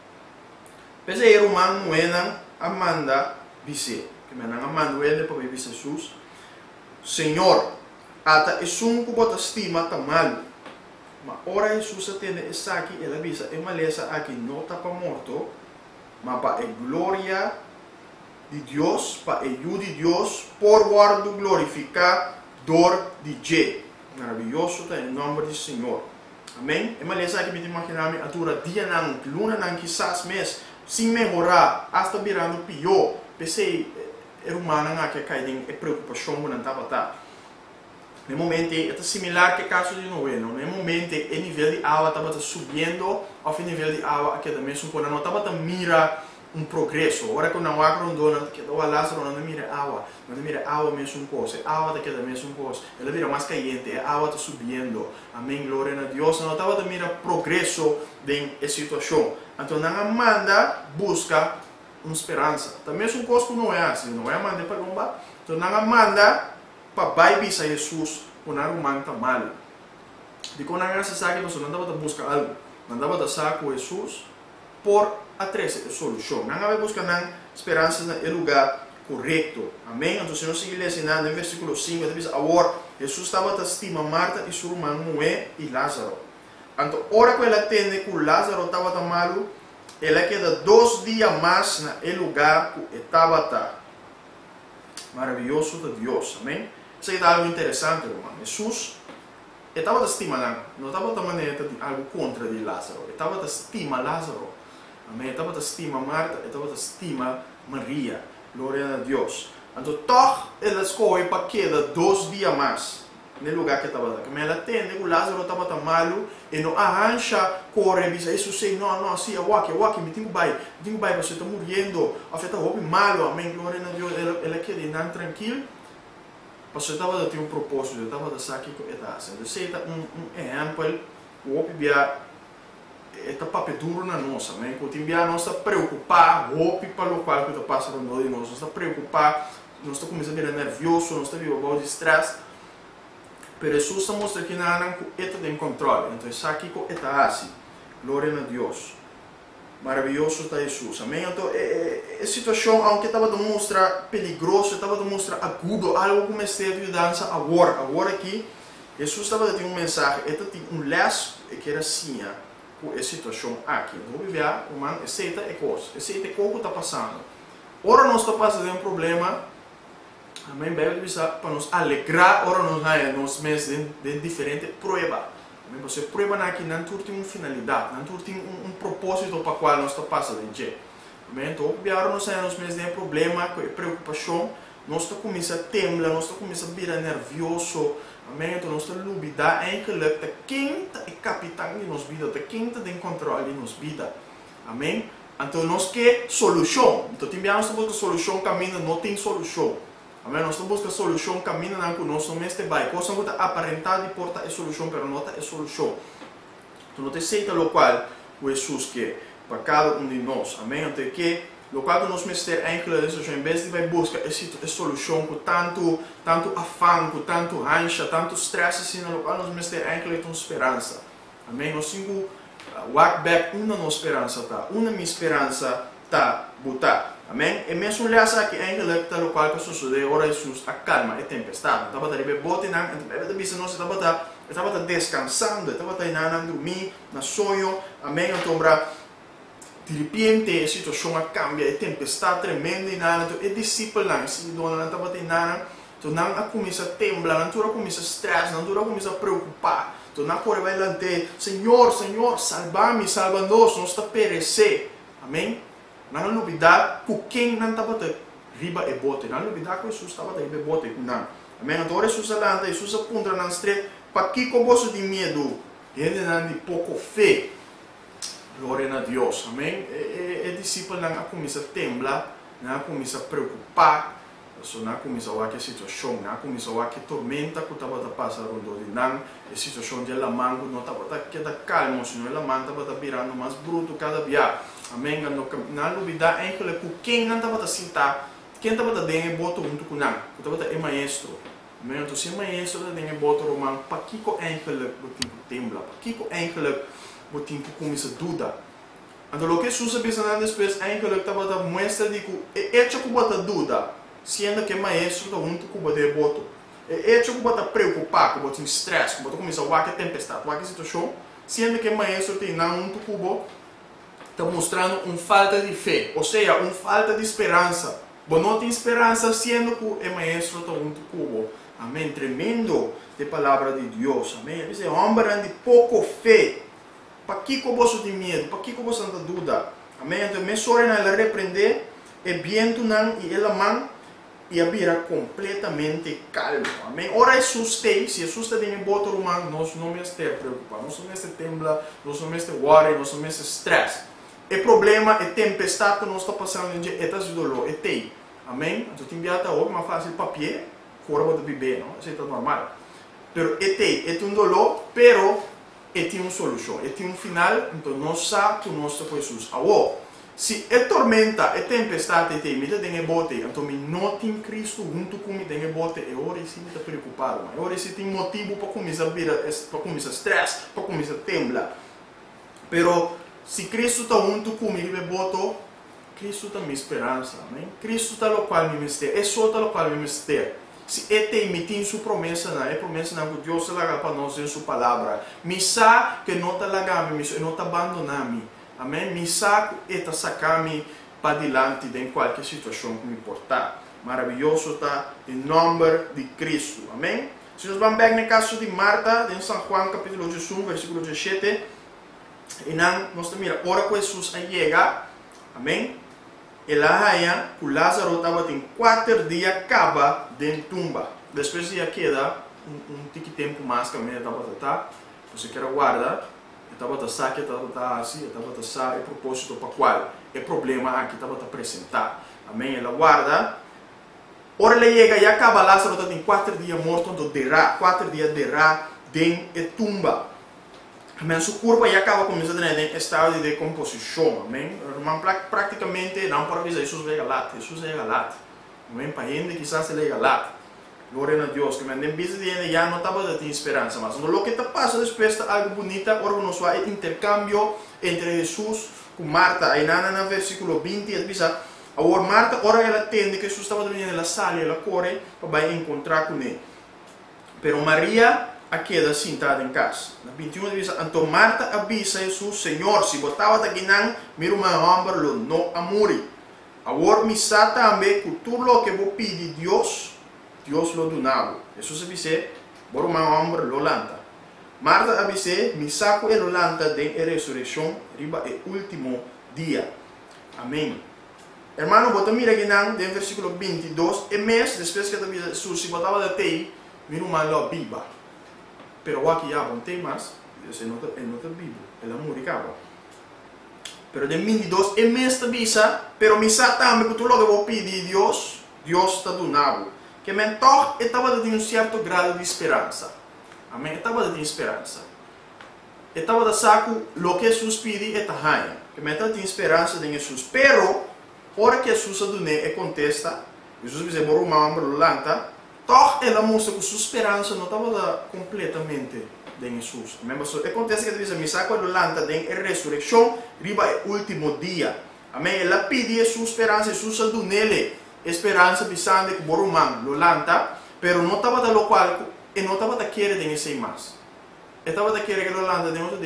Pese a irmã Moena Amanda disse, que me não Amanda ele para ver Jesus, Senhor, ata esum que bota estima tá mal, mas ora Jesus atende essa aqui, ela visa, é maleza aqui não está para morto, mas para a glória de Deus, para a ajuda de Deus, por guardo glorificar dor de J. Maravilhoso tá em nome do Senhor. Amém? É uma lição que me imaginar a dura dia não, luna não, quizás mês, sem melhorar, hasta virando pior. Pensei, é humana que cai em preocupação quando estava tá. No momento é similar que caso de Noé, no momento o nível de água estava subindo, ao nível de água aqui também quando não estava mira um progresso. Agora que não há grandona, que o Lázaro não mira água, não mira água mesmo coisa, água daqui da mesma coisa, ela vira mais quente, a água está subindo. Amém, glória a Deus. Não estava a mira progresso em situação. Então não manda busca uma esperança. Também é uma coisa que não é assim, não é manda para lomba. Então não manda para baixar Jesus quando algo está mal. De quando não se sabe que não estava a buscar algo, não estava a saber com Jesus por a três solução. Não vai buscar na esperança no lugar correto. Amém? Então, se nós seguir ensinando no versículo cinco, ele diz: agora, Jesus estava a estima Marta e sua irmã Noé e Lázaro. Então, a hora que ela atende que Lázaro estava malo, ela queda dois dias mais no lugar que estava. Maravilhoso de Deus. Amém? Isso é algo interessante, irmão. Jesus estava a estima, não estava a maneira de algo contra de Lázaro. Estava a estima Lázaro. Amém? Estava a estima Marta, estava a estima Maria. Glória a Deus. Então, toch, ela escolhe para queda dois dias mais no lugar que estava. Como ela atende, o Lázaro estava tão malo e não arranja, corre, diz: isso sei, não, não, assim, eu aqui, eu aqui, me tenho que ir, tenho que ir, você está morrendo, afeta o homem malo, amém, glória a Deus. Ela, ela quer ir não tranquilo, você estava a ter um propósito, estava a dar aqui com essa ação. Então, você está um exemplo, o homem via está papel duro na nossa, amém? Porque enviar nós está preocupar, roupa para o qual que está passando de nós, nós está preocupar, nós está começando a ficar nervioso, nós está vivendo de estresse. Pero Jesus está mostrando que não está em controle, então isso aqui está assim. Glória a Deus. Maravilhoso está Jesus, amém? Então, é, é, é situação aunque estava a mostrar peligroso, estava a mostrar agudo, algo como este de dança agora, agora aqui, Jesus estava a ter um mensagem, este tem um laço que era assim, com a situação aqui. Então, viver, o man, aceita a coisa, aceita o que está passando. Ora, nós está passando um problema, amém, para nos alegrar, ora, nós temos meses de diferente prueba. Amém, você prueba aqui, não tem uma finalidade, não tem um, um propósito para o qual nós está passando. Amém, então, agora, nós temos meses de problema, preocupação, nós está começando a temblar, nós está começando a virar nervioso. Amém, então nós temos que lutar eigenlijk de quem é capitão de nossa vida, de quem está em controle de nossa vida. Amém, então nós queremos solução. Então, nós buscamos solução, caminho não tem solução. Amém, nós buscamos solução, caminho não com nós, não mestre vai. Coisa que aparentar de porta é solução, mas não é solução. Então, não aceita o qual o Jesus quer para cada um de nós. Amém, então que o qual nós mestre eigenlijk em vez de vai buscar essa solução com tanto tanto afã, com tanto ansia, tanto stress, assim, no qual nós mestre eigenlijk uma esperança. Amém, nós temos walk back uma nossa esperança tá, uma minha esperança tá botar. Amém, e mesmo lessa que eigenlijk tá o qual que sucede, ora Jesus acalma a tempestade. Tá para ribe bote não, então bisa nós tá para tá para descansando, tá para ir dormir, na sonho. Amém, então bra de repente a situação cambia, a tempestade tremenda e nada, então é discípulo não, se não não estava tendo nada, então não começa a temblar, não começa a estressar, não começa a preocupar, então não pode vai lá ter, Senhor, Senhor, salva-me, salva-nos, não está a perecer, amém? Não é novidade, por quem não estava a riba e bote, não é novidade que Jesus estava a riba e bote, não, amém? Então Jesus alanda, Jesus apunta na estrela, para que com você de medo, ele não de pouco fé. Glória a Deus, amém? E, e, e discípulo não começa a temblar, não começa a preocupar, não começa a ver a situação, não começa a ver a tormenta que estava passando de não, a situação de lamango não estava queda calmo, senão a lamanta estava virando mais bruto cada dia, amém? Não novidade é que quem não estava sentar, quem estava dentro boto junto com não, que estava é maestro, amém? Então se é maestro dentro boto romano, para que o eigenlijk o tempo tembla, para que o eigenlijk o tempo começa a dúvida. Então, o que Jesus avisa depois é que ele estava a mostrar de que é hecho que bota dúvida, sendo que o maestro está junto com o de boto. É hecho que bota preocupar, que bota estresse, que bota começa a ver a tempestade, a situação, sendo que o maestro tem não junto com o está mostrando uma falta de fé, ou seja, uma falta de esperança. Bom, não tem esperança, sendo que o maestro está junto com o. Amém. Tremendo de palavra de Deus. Amém. Ele diz, homem de pouco fé. Para que você tem medo? Para que você não tem dúvida? Amém? Então, me sorry na ela repreender, e viento não, e ela man, e a vira completamente calmo. Amém? Ora, Jesus tem, se Jesus está dentro do boto humano, nós não estamos preocupados, nós não estamos tembla, nós não estamos worry, nós não estamos stress. O problema é tempestade que nós está passando, é tas de dolor, é tem. Amém? Então, tem viata hoje, mas fácil papel, fora para beber, não? Isso é normal. Pero é tem, é um dolor, pero e tem uma solução, e tem um final, então nós sabemos que nós estamos com Jesus. Agora, se é tormenta, é tempestade, tem medo de bote, então não tem Cristo junto comigo de bote, e agora sim está preocupado, mas agora sim tem motivo para começar a virar, para começar a estresse, para começar a temblar. Pero, se Cristo está junto comigo de bote, Cristo está minha esperança, amém? Cristo está no qual me mistério, é só no qual me mistério. Se ele emitiu sua promessa, não é promessa não que Deus larga para nós em sua palavra. Misa que não está largando, não está abandonando. Amém? Misa que está sacando para diante de qualquer situação que me importar. Maravilhoso está em nome de Cristo. Amém? Se nós vamos ver no caso de Marta, em São Juan capítulo um, versículo dezessete, e não, nós mira, ora que Jesus chega, amém? Ela raia, o Lázaro estava em quatro dias, acaba dentro da tumba. Depois de queda, um, um tique tempo mais que a minha estava a estar, você quer guardar, estava a sair, estava a assim, estava a sair, é propósito para qual? É problema aqui, estava a apresentar. Amém? Ela guarda, ora ela chega e acaba, Lázaro está em quatro dias morto, então derá, quatro dias derá dentro da tumba. Amém? Seu corpo já acaba começando a ter estado de decomposição. Amém? Praticamente, não para avisar, Jesus é galate. Jesus é galate. Amém? Para gente quizás ele é galate. Glória a Deus. Que nem bisa de gente já não estava a ter esperança. Mas o que está passando depois está algo bonito. Agora nós vamos intercâmbio entre Jesus com Marta. Aí no versículo vinte, ele diz, agora Marta, agora ela entende que Jesus estava dormindo na sala e ela corre para encontrar com ele. Pero Maria a queda sentada em casa. Na vinte e um diz, então Marta avisa Jesus, Senhor, se botava daqui não, mira uma homem lo não amuri. Agora me sa também que tudo o que vou pedir Deus, Deus lo donava. Jesus avisa, bora uma homem lo lanta. Marta avisa, me saco e lo lanta de a ressurreição, riba é último dia. Amém. Hermano, bota mira aqui não, de versículo vinte e dois, e mês, depois que Jesus se botava da tei, mira uma lo biba. Pero aqui já não tem mais, é nota a Bíblia, ela muricava. Pero de vinte e dois, e mês te avisa, pero me sa também que tudo o que vou pedir Deus, Deus está donando. Que me toch estava de um certo grado de esperança. Amém? Estava de esperança. Estava de saco lo que Jesus pede é tahanha. Que me estava de esperança de Jesus. Pero, ora que Jesus adune e contesta, Jesus diz, bora uma homem lanta, toch ela mostra que sua esperança não estava completamente de Jesus. Amém? Mas acontece que diz, me saco lo lanta de a ressurreição, riba é último dia. Amém? Ela pede sua esperança, Jesus adune esperança pensando que bora uma lo lanta, pero não estava de lo qual e não estava a querer de ser mais. Estava a querer que Holanda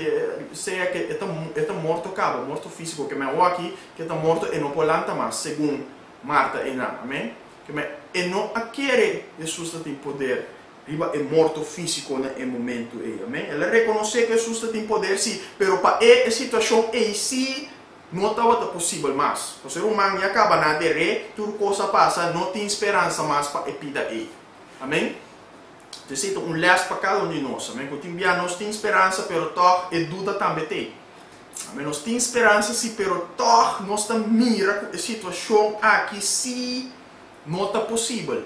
de seja que está está morto cabo, morto físico, que me ou aqui que está morto e não pode lançar mais, segundo Marta e Ana, amém? Que me e não a querer Jesus tem poder, riba é morto físico no momento aí, amém? Ela reconhece que Jesus tem poder sim, pero para a situação aí sim não estava possível mais. O ser humano já acaba na derre, tudo coisa passa, não tem esperança mais para a vida aí, amém? Necessita um les para cada um de nós, amém? Porque nós temos esperança, pero toch e dúvida também tem. Amém? Nós temos esperança, sim, pero toch nós estamos mira a situação aqui se não está possível.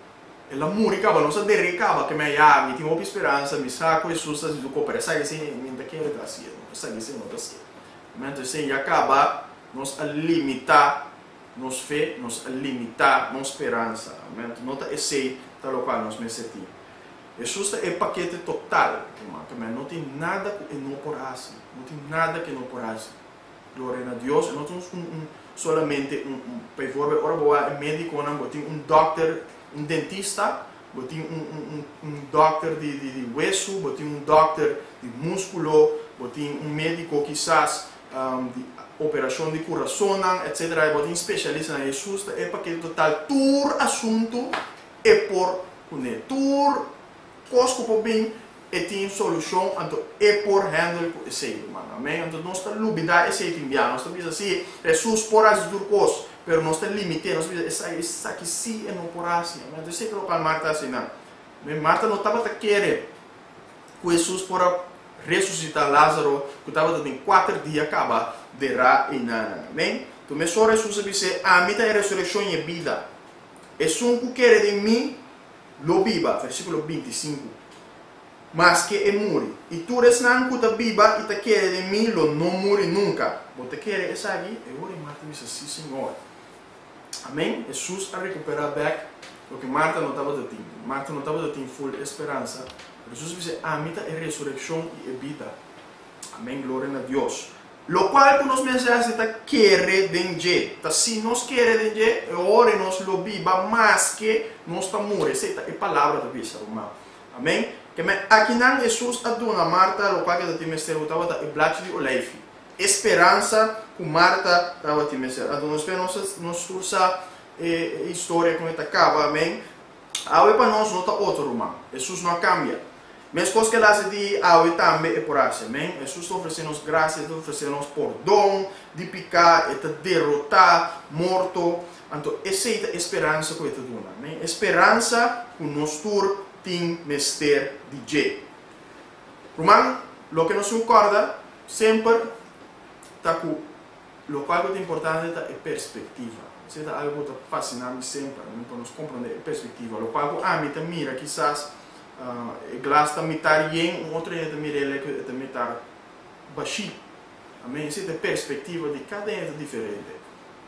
Ela morre, acaba, nós derre, acaba, que me já, me tenho esperança, me saco Jesus, está dizendo, coopera, sabe assim, me dá que é graça, sabe assim, não está assim. Amém? Então, assim, acaba, nós a limitar, nos fé, nós a limitar, nossa esperança. Amém? Então, não está esse, tal qual nós me sentimos. Jesus é o paquete total, irmão. Não tem nada que não porasse. Não tem nada que não porasse. Glória a Deus. Não temos um, um, solamente um, um, por exemplo, agora vou a médico, não tem um doctor, um dentista, tem um, um, um doctor de, de, de hueso, tem um doctor de músculo, tem um médico quizás um, de operação de coração, etcétera. Tem um especialista em Jesus. É o paquete total. Todo assunto é por unir. Todo coisas que bem e tem solução, então é por handle com esse humano, amém? Então nós estamos lubida esse timbiano, nós estamos assim, Jesus por as duas coisas, mas nós estamos limitados, nós estamos essa aqui sim e não por assim, amém? Então sei que o pai Marta assim não, mas Marta não estava a querer que Jesus por ressuscitar Lázaro, que estava em quatro dias acaba de ra e nana, amém? Então me só Jesus disse, a mim é ressurreição e vida, é só que quer de mim lo viva, versículo vinte e cinco. Mas que é muri. E tu eres não que viva e te quer de mim, lo não muri nunca. Você quer essa aqui? E ora Marta diz assim, Senhor. Amém? Jesus a recuperar back o que Marta não estava tendo. Marta não estava tendo full esperança. Jesus diz, a mim é ressurreição e vida. Amém? Glória a Deus. Lo qual que nos mensajes está querer denje. Ta si nos quer denje, ora nos lo viva mais que nos está morrer. Essa é a palavra da Bíblia, irmão. Amém? Que me aqui não Jesus aduna Marta, lo qual que da timester estava da black de olive. Esperança que Marta estava timester. Então nós vemos nos cursa eh, história como está acaba, amém? Awe para nós não está outro, irmão. Jesus não cambia. Mas coisas que ela se diz, ah, também é por assim, amém? Jesus está oferecendo graça, está oferecendo perdão, de picar, está derrotar, morto. Então, essa é a esperança que está dando, amém? Esperança que nós tem mister de J. Romano, o que nos recorda, sempre está com o qual é importante é perspectiva. Isso é algo que está fascinante sempre, para nos compreender a perspectiva. O qual a mim mira, quizás, Uh, glass está mitar yen, um outro está mirele que está mitar baixi. Amém? Isso é a perspectiva de cada um é diferente.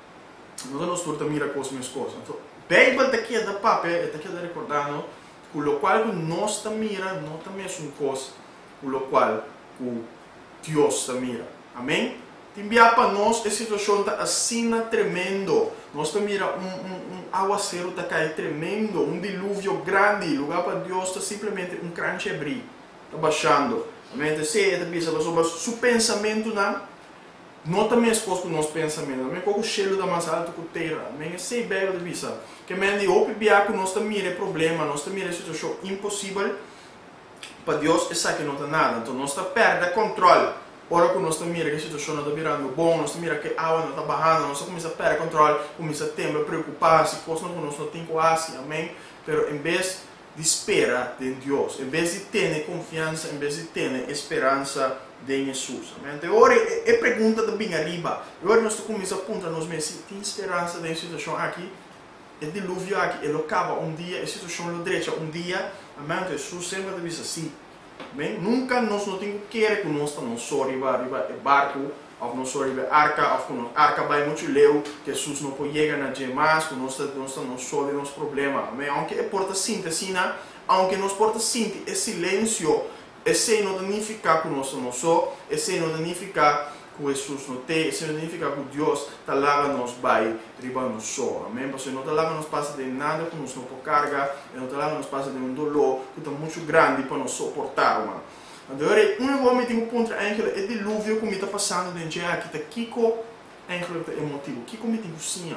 Nós não estamos mira com as mesmas coisas. Então, bem está aqui da papel, está aqui da recordando, com o qual nós está mira, não também é uma coisa, com o qual o Deus está mira. Amém? Enviar para nós a situação está assim tremendo. Nós estamos mira um, um, um aguaceiro está caindo tremendo, um dilúvio grande. O lugar para Deus está simplesmente um crunch abrir. está baixando. Amém? Então, se é bisa, su pensamento não, não também expôs com o nosso pensamento. Amém? Qual o cheiro da mais alta que terra. Amém? Se é bem de bisa. Que amém? De opi bia que nós também mira problema, nós também mira situação impossível. Para Deus, essa que não está nada. Então, nós está perde controle. Ora que nós estamos mirando que a situação não está virando bom, nós estamos mirando que a água não está barrando, nós começamos a perder controle, começamos a temer, preocupar-se, coisas que nós não temos quase, amém? Mas em vez de esperar em Deus, em vez de ter confiança, em vez de ter esperança em Jesus, amém? Então, agora é pergunta de bem arriba. Agora nós começamos a apontar nos meses, tem esperança em situação aqui? É dilúvio aqui, ele acaba um dia, a situação é direita um dia, amém? Então, Jesus sempre deve ser assim. Bem, nunca nós não temos que querer que nós não só arriba, arriba é barco, ou não só arriba arca, ou que nós arca vai muito leu, que Jesus não pode chegar na demais, que nós nós não solve os problemas. Mas aunque é porta sinta assim, aunque nós porta sinta é silêncio, esse não significa que nós não só, esse não significa que Jesus não tem, esse não significa que Deus está lá nos vai arriba nos só. Amém? Porque não está lá nos passa de nada que nós não pode carregar, não está lá nos passa de um dolor que está muito grande para nós suportar, mano. Então, o único momento que encontro aquele é dilúvio que está passando dentro de aqui, está Kiko, aquele é emotivo, Kiko me tem cozinha.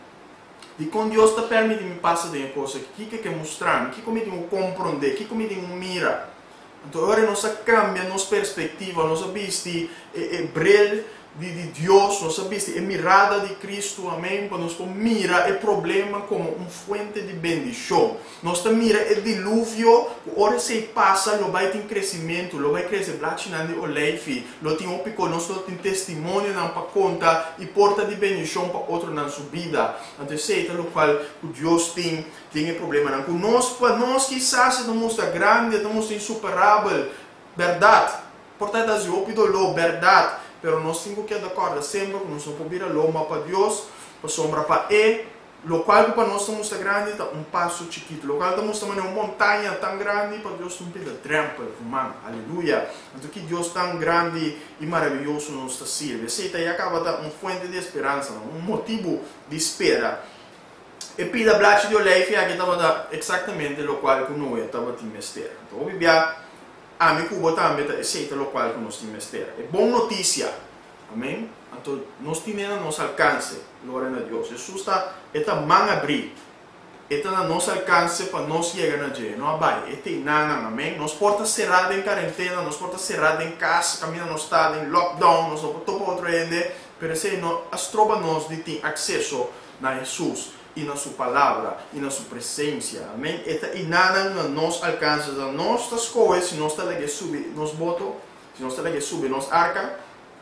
E quando Deus está permitindo me passar de uma coisa, Kiko quer mostrar, Kiko me tem que compreender, Kiko me tem que mirar. Então, agora nós cambia nossa perspectiva, nós vista o brilho de, de Deus, nós vista a mirada de Cristo, amém? Para nós mira o problema como uma fonte de bendição. Nós mira o dilúvio, agora se passa, lo vai ter crescimento, lo vai crescer, blachinando de oleife, lo tem opico, nós tem testemunho não para conta e porta de bendição para outro na sua vida. Então, sei o qual o Deus tem, tem problema não. Com nós, para nós quizás não mostra grande, não mostra insuperável, verdade. Portanto, assim, opido lo, verdade. Pero nós temos que acordar sempre que nós não podemos ir loma para Deus, para sombra para Ele, o qual para nós estamos grande, está um passo chiquito, o qual estamos também uma montanha tão grande, para Deus não precisa trampa, humano, aleluia. Então que Deus tão grande e maravilhoso nos está sirve. Aceita e acaba de dar uma fonte de esperança, um motivo de espera. E pida blachi de oleife aqui estava exatamente o qual que nós estava a investir. Então, obviamente, a mim Cuba também aceita o qual que nós temos que ter. É boa notícia. Amém? Então, nós temos a nosso alcance. Glória a Deus. Jesus está está mão abrir. Está a nosso alcance para nós chegar na gente. Não vai. Está nada. Amém? Nós portas cerradas em quarentena, nós portas cerradas em casa, caminho não está em lockdown, nós não podemos outro ainda. Pero se não, as tropas nós de ter acesso a Jesus e na sua palavra e na sua presença, amém? E nada nos alcança a nossas coisas, se nós estamos aqui subir, nos votos, se nós estamos aqui subir, nos arca,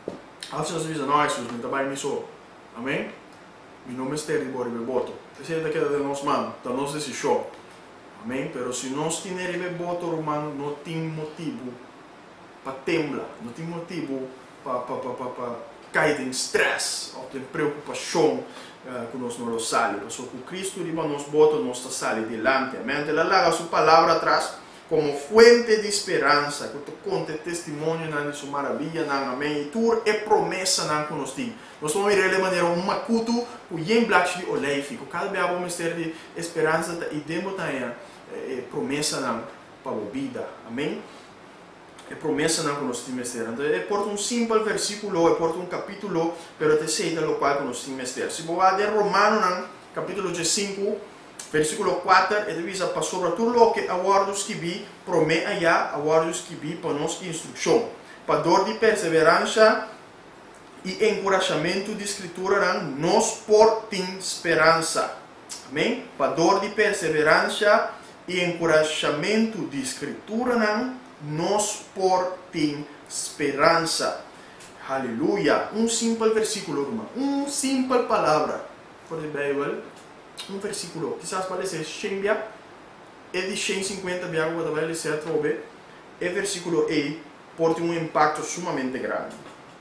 a se nós dizemos, não, Jesus, não está bem nisso, amém? Meu nome é Esther de Boribe voto, esse é daquele de nós mano, da nossa decisão, amém? Pero se nós temos voto, romano, não tem motivo para temblar, não tem motivo para cair em estresse, ou ter preocupação, Uh, que nós não sale, porque o Cristo riba nos bota, nós sale delante, amém? Ela larga sua palavra atrás como fonte de esperança, que te conta testemunho na sua maravilha, amém? E tu é promessa na que nós temos. Nós vamos ver de maneira um macuto, o yen black de oleife, que cada vez vamos ter de esperança e demo também é promessa na para a vida, amém? É promessa não que nós temos que ter. Então, é por um simples versículo, é por um capítulo, pero te sei da qual que nós temos que ter. Se você ler Romano, não, capítulo cinco, versículo quatro, ele diz para sobre tudo o que aguardos que vi, promete allá, aguardos que vi para nossa instrução, para dor de perseverança e encorajamento de escritura, não, nós por tem esperança. Amém? Para dor de perseverança e encorajamento de escritura, não, nós por tem esperança. Aleluia. Um simples versículo, irmão. Um simples palavra. For the Bible. Um versículo. Quizás parece Shembia. É de cento e cinquenta biago para vai ser trobe. É versículo E. Porta um impacto sumamente grande.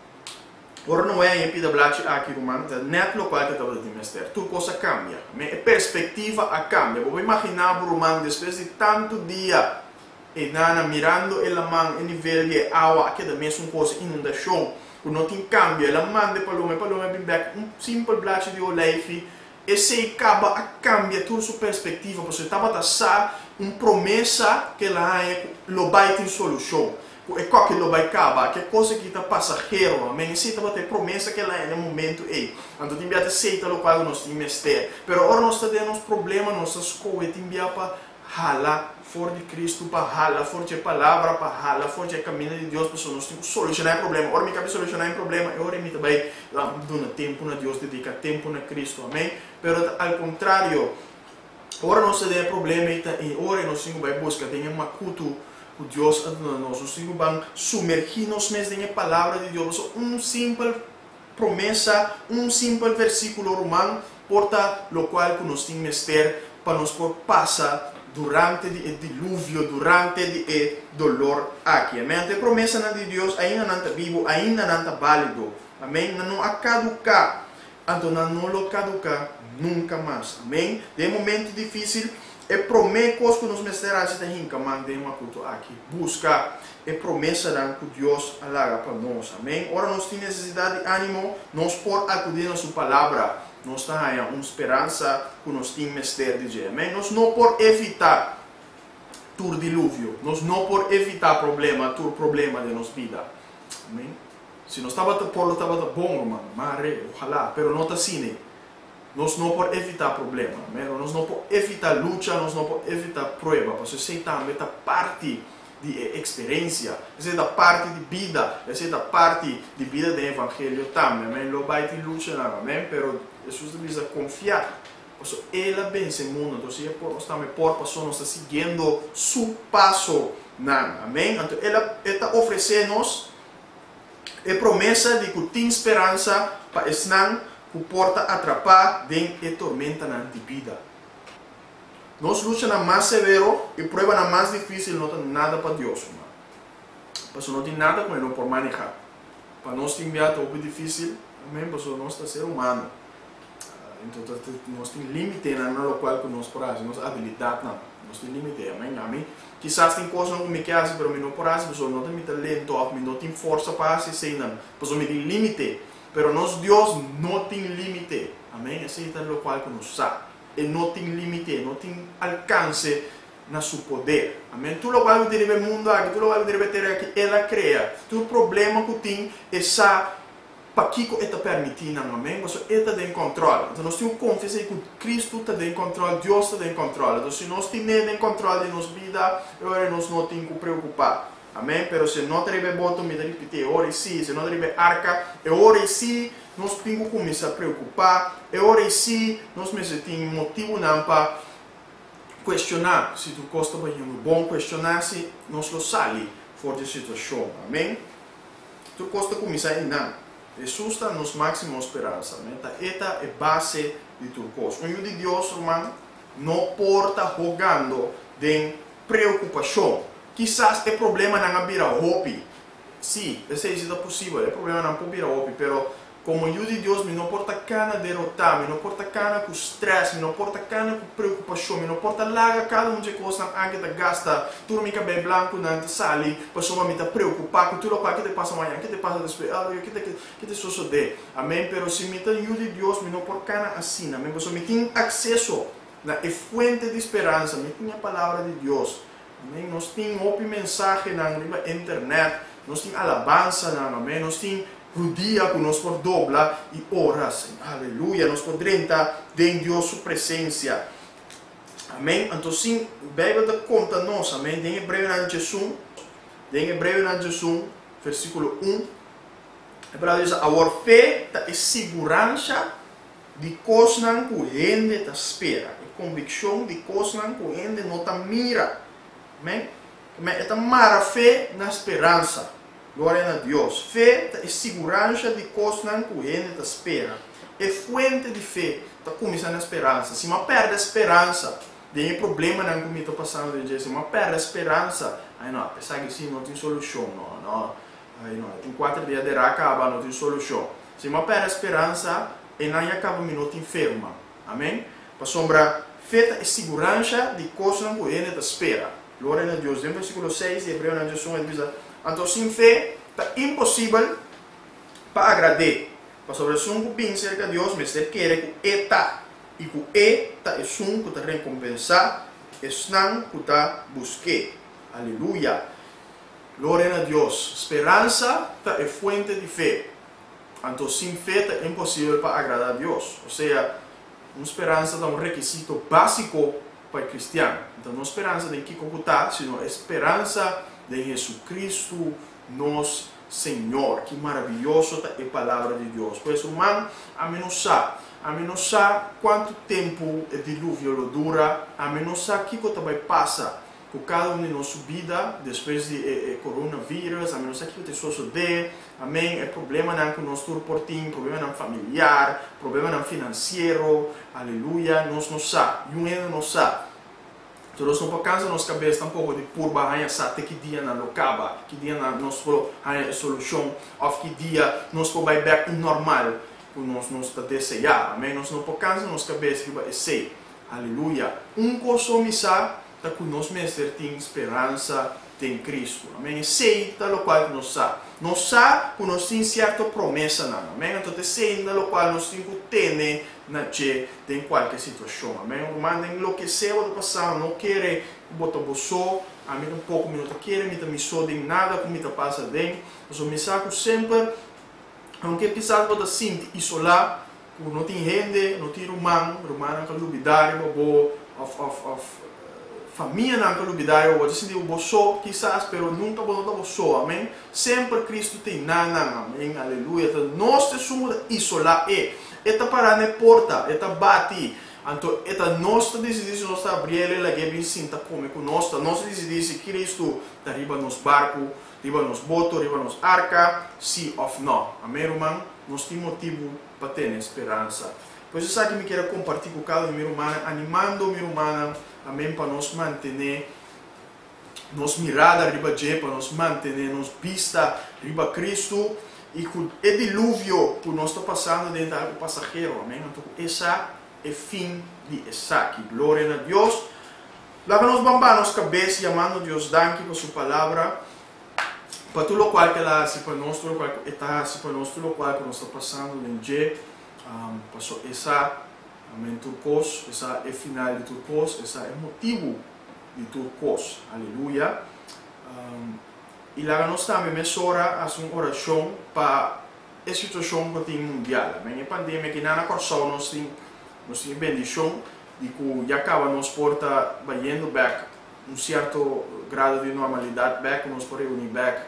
Ora não é em pida blach aqui, irmão. Net lo qual que estava de mestre. Tudo coisa cambia. A perspectiva a cambia. Vou imaginar, irmão, depois de tanto dia e nana mirando ela man em nível de água que também é uma coisa inundação, que não tem cambio, ela manda para o meu para o meu back um simples black de oleife esse acaba a cambia toda sua perspectiva, porque estava a sa uma promessa que lá é lo vai ter solução. É qual que lo vai acabar, que é coisa que está passageiro, amém? Esse estava ter promessa que lá é no momento aí. Então tem que aceitar o qual nós temos mestre. Pero agora nós temos problema, nossas coisas tem que para ralar fora de Cristo, para ralar fora de palavra, para ralar fora de caminho de Deus, para nós temos que solucionar o problema. Ora me cabe solucionar o problema, ora me também dá tempo na Deus, dedica tempo na Cristo, amém? Pero ao contrário, ora nós temos problema e ora nós temos que buscar, tem uma culto o Deus nós nós temos que sumergir-nos mesmo na palavra de Deus. Um simples promessa, um simples versículo romano, porta o qual que nós temos que ter para nos passar durante o dilúvio, durante o dolor aqui. Amém? A promessa de Deus ainda não está vivo, ainda não está válido. Amém? Não há caducar. Então não lo caducar nunca mais. Amém? De momento difícil, é promessa que nos mesterás de rinca, mandei uma culto aqui. Busca é promessa que Deus alaga para nós. Amém? Ora nós temos necessidade de ânimo, nós por acudir na sua palavra. Nós temos uma esperança que nós temos mestre de Deus. Amém? Nós não por evitar o dilúvio, nós não por evitar problema, o problema de nossa vida. Amém? Se nós estava por lo estava bom, irmão, mare, ojalá, pero não está assim. Nós não por evitar problema, amém? Nós não por evitar luta, nós não por evitar prova, porque isso também é parte de experiência, isso é parte de vida, isso é parte de vida do evangelho também, amém? Lo vai te lutar, amém? Pero Jesus precisa confiar, porque ela vence o mundo, então se nós também por passar, nós está seguindo seu passo, amém? Então ela está oferecendo-nos a promessa de que tem esperança para estar que porta atrapar vem e tormenta na vida. Nós lutamos mais severo e prova na mais difícil, não tem nada para Deus. Porque não tem nada com ele por manejar. Para nós tem enviar algo difícil, amém? Porque nós estamos ser humano. Então nós tem limite no qual que nós podemos, nossa habilidade não. Nós tem limite, amém? Amém? Quizás tem coisas que me querem, mas não podemos, porque não tem talento, não tem força para fazer, não. Porque não tem limite. Pero nosso Deus não tem limite. Amém? Esse é o qual que nos sabe. Ele não tem limite, não tem alcance na seu poder. Amém? Tudo o qual que deve o mundo aqui, tudo o qual que deve ter aqui, ela cria. Todo problema que tem, essa para que está permitindo, amém? Mas ele está em controle. Então nós temos que confiar que Cristo está em controle, Deus está em controle. Então se nós temos em controle de nossa vida, agora nós não temos que preocupar. Amém? Pero se não tiver botão, me repetir, ora sim, se não tiver arca, ora sim, nós temos que começar a preocupar, ora sim, nós temos motivo não para questionar, se tu gosta de um bom questionar, se nós lo sali fora da situação, amém? Tu gosta de começar a não, Jesus está nos máxima esperança, amém? Esta é a base de tudo coisa. O filho de Deus, irmão, não porta jogando de preocupação. Quizás o problema não vira hobby. Sim, isso é possível. O problema não pode virar hobby, pero como eu de Deus, me não porta cana derrotar, me não porta cana com estresse, me não porta cana com preocupação, me não porta larga cada um de coisas que te gasta, tudo me cabelo branco não te sale, pessoa me está preocupar com tudo o que te passa amanhã, que te passa depois, ah, que te que te sucede. Amém. Pero se me está eu de Deus, me não porta cana assim, amém. Pessoa me tem acesso na fonte de esperança, me tem a palavra de Deus. Amém? Nós temos outra mensagem na internet, nós temos alabança, amém? Nós temos o dia que nós podemos dobrar e orar, aleluia, nós podemos estar em Deus sua presença, amém? Então, sim, Bíblia dá conta nós, amém? Em Hebreu na Jesus, em Hebreu na Jesus, versículo um, Hebreu diz: a fé é segurança de coisas que a gente espera, é convicção de coisas que a gente não mira. Amém? Esta mara fé na esperança. Glória a Deus. Fé é segurança de coisas que a gente espera. É fonte de fé. Está começando a esperança. Se uma perde a esperança, tem problema na que está passando de dia. Se uma perde a esperança, aí não, apesar que sim, não tem solução. Não, não. Aí não, em quatro dias de acaba, não tem solução. Se uma perde a esperança, e não acaba, não tem enferma. Amém? Para sombra, fé é segurança de coisas que a gente espera. Glória a Deus. No versículo seis de Hebreu na Jesus, ele diz: então, sem fé, está impossível para agradar. Para sobre o que bem cerca de Deus, mas ele quer que está. e que é ta é um que ta recompensar, esnan que ta busque. Aleluia. Glória a Deus. Esperança ta é fuente de fé. Então, sem fé é impossível para agradar a Deus. Ou seja, uma esperança é um requisito básico para o cristiano. Então, não esperança de que computar, sino esperança de Jesus Cristo, nosso Senhor. Que maravilhoso é a palavra de Deus. Pois, irmão, a menos sabe, a menos sabe quanto tempo o dilúvio dura, a menos sabe que coisa vai passar por cada um de nossa vida, depois de eh, eh, coronavírus, a menos que te sucede, amém, é problema não com nosso reporting, problema não familiar, problema não financeiro, aleluia, nós não sabemos, e um ainda não sabe. Então, nós não podemos na nossa cabeça tampouco de purba, a sabe que dia não acaba, que dia nós podemos a solução, ou que dia nós podemos ir back normal, que nós não está desejando, amém, nós não podemos na nossa cabeça que vai ser, aleluia, um coisa me sabe, que nós mesmos temos esperança em Cristo. Amém? Sei da qual nós sabemos. Nós sabemos que nós temos certa promessa. Não. Amém? Então, sei da qual nós temos que ter em qualquer situação. Amém? O irmão enlouqueceu do passado, não quer botar bolso. A mim um pouco me não quer, me não sou de nada, como me passa dentro. Mas o mensagem sempre, aunque precisar botar assim, isolar, não tem gente, não tem irmão, irmão não tem lubidário, of, of, of, família não quer olvidar, eu vou dizer o bolso, quizás, pero nunca vou dar bolso, amém? Sempre Cristo tem nada, amém? Aleluia. Então, nós temos que isolar, e esta parada é porta, esta bate, então, esta nossa decisão, nós abrir ela, que bem sinta como com nós, nossa decisão, Cristo está riba nos barcos, riba nos botos, riba nos arca, sim ou não, amém, irmão? Nós temos motivo para ter esperança. Pois eu sei que me quero compartilhar com cada meu irmão, animando meu irmão, amém, para nos manter, nos mirada riba de, para nos manter, nos vista riba Cristo, e com o dilúvio que nós estamos passando dentro do passageiro, amém? Então, essa é o fim de Isaac. Glória a Deus. Lava nos bamba nos cabeça, chamando Deus danke por sua palavra, para tudo o qual que ela se para nós, tudo o qual que está se para nós, tudo o qual que nós estamos passando dentro. Um, passou essa amém turcos, essa é final de turcos, essa é motivo de turcos, aleluia. Um, e lá nós também mesora as uma oração para a situação que tem mundial, amém. A pandemia que na corção nós tem nós tem bendição de que já acaba nos porta vai indo back um certo grado de normalidade back, nós podemos unir back.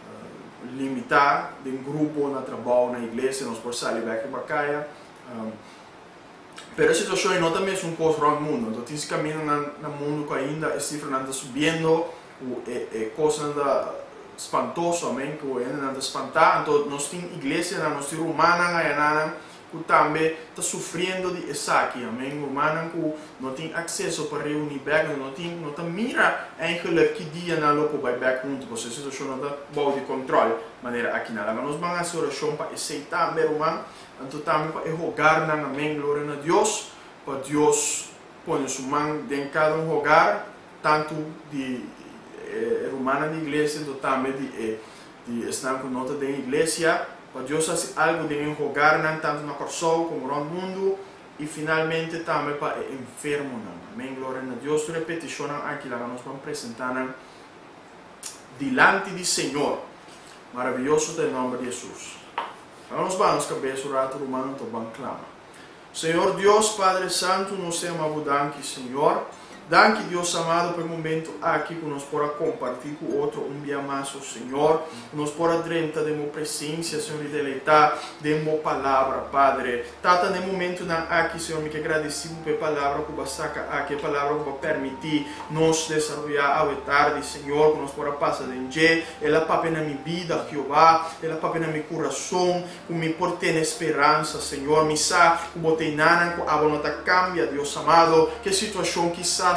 Limitar de um grupo na trabalho na igreja, nós podemos sair back para cá. Um, pero a situação não também é um coisa no mundo, então tem que caminhar no mundo que ainda a cifra anda subindo, é coisa anda espantosa, amém, que ainda anda espantar, então nós temos igreja, nós temos romana, que também está sofrendo de Isaac, amém, romana que não tem acesso para reunir back, não tem, não tem mira eigenlijk que dia na loco vai back junto, porque a situação não está boa de controle, maneira aqui na nós vamos fazer oração para aceitar, meu irmão, então também para rogar, amém, glória a Deus, para Deus põe sua mão em cada um rogar, tanto de eh, romana de igreja, então também de, eh, de estar com nota de igreja, para Deus fazer algo de enrogar, tanto na corção como no mundo, e finalmente também para o enfermo. Amém, glória a Deus. Tu repetição aqui, lá nós vamos apresentar diante do Senhor. Maravilhoso em nome de Jesus. Vamos vamos cabeça o rato romano, então vamos clamar. Senhor Deus, Padre Santo, nós temos danke, Senhor. Danke, Deus amado, por momento aqui que nós podemos compartilhar com outro um dia mais, Senhor. Nós podemos drenta de uma presença, Senhor, e deleitar de uma palavra, Padre. Tata, no momento aqui, Senhor, me que agradecido pela palavra que você aqui, a palavra que vai permitir nós desenvolver ao tarde, Senhor, que nós podemos passar de dia. Ela pape na minha vida, Jeová. Ela pape na meu coração, que me por ter esperança, Senhor. Me sa, que botei nana, que a volta cambia, Deus amado. Que situação quizás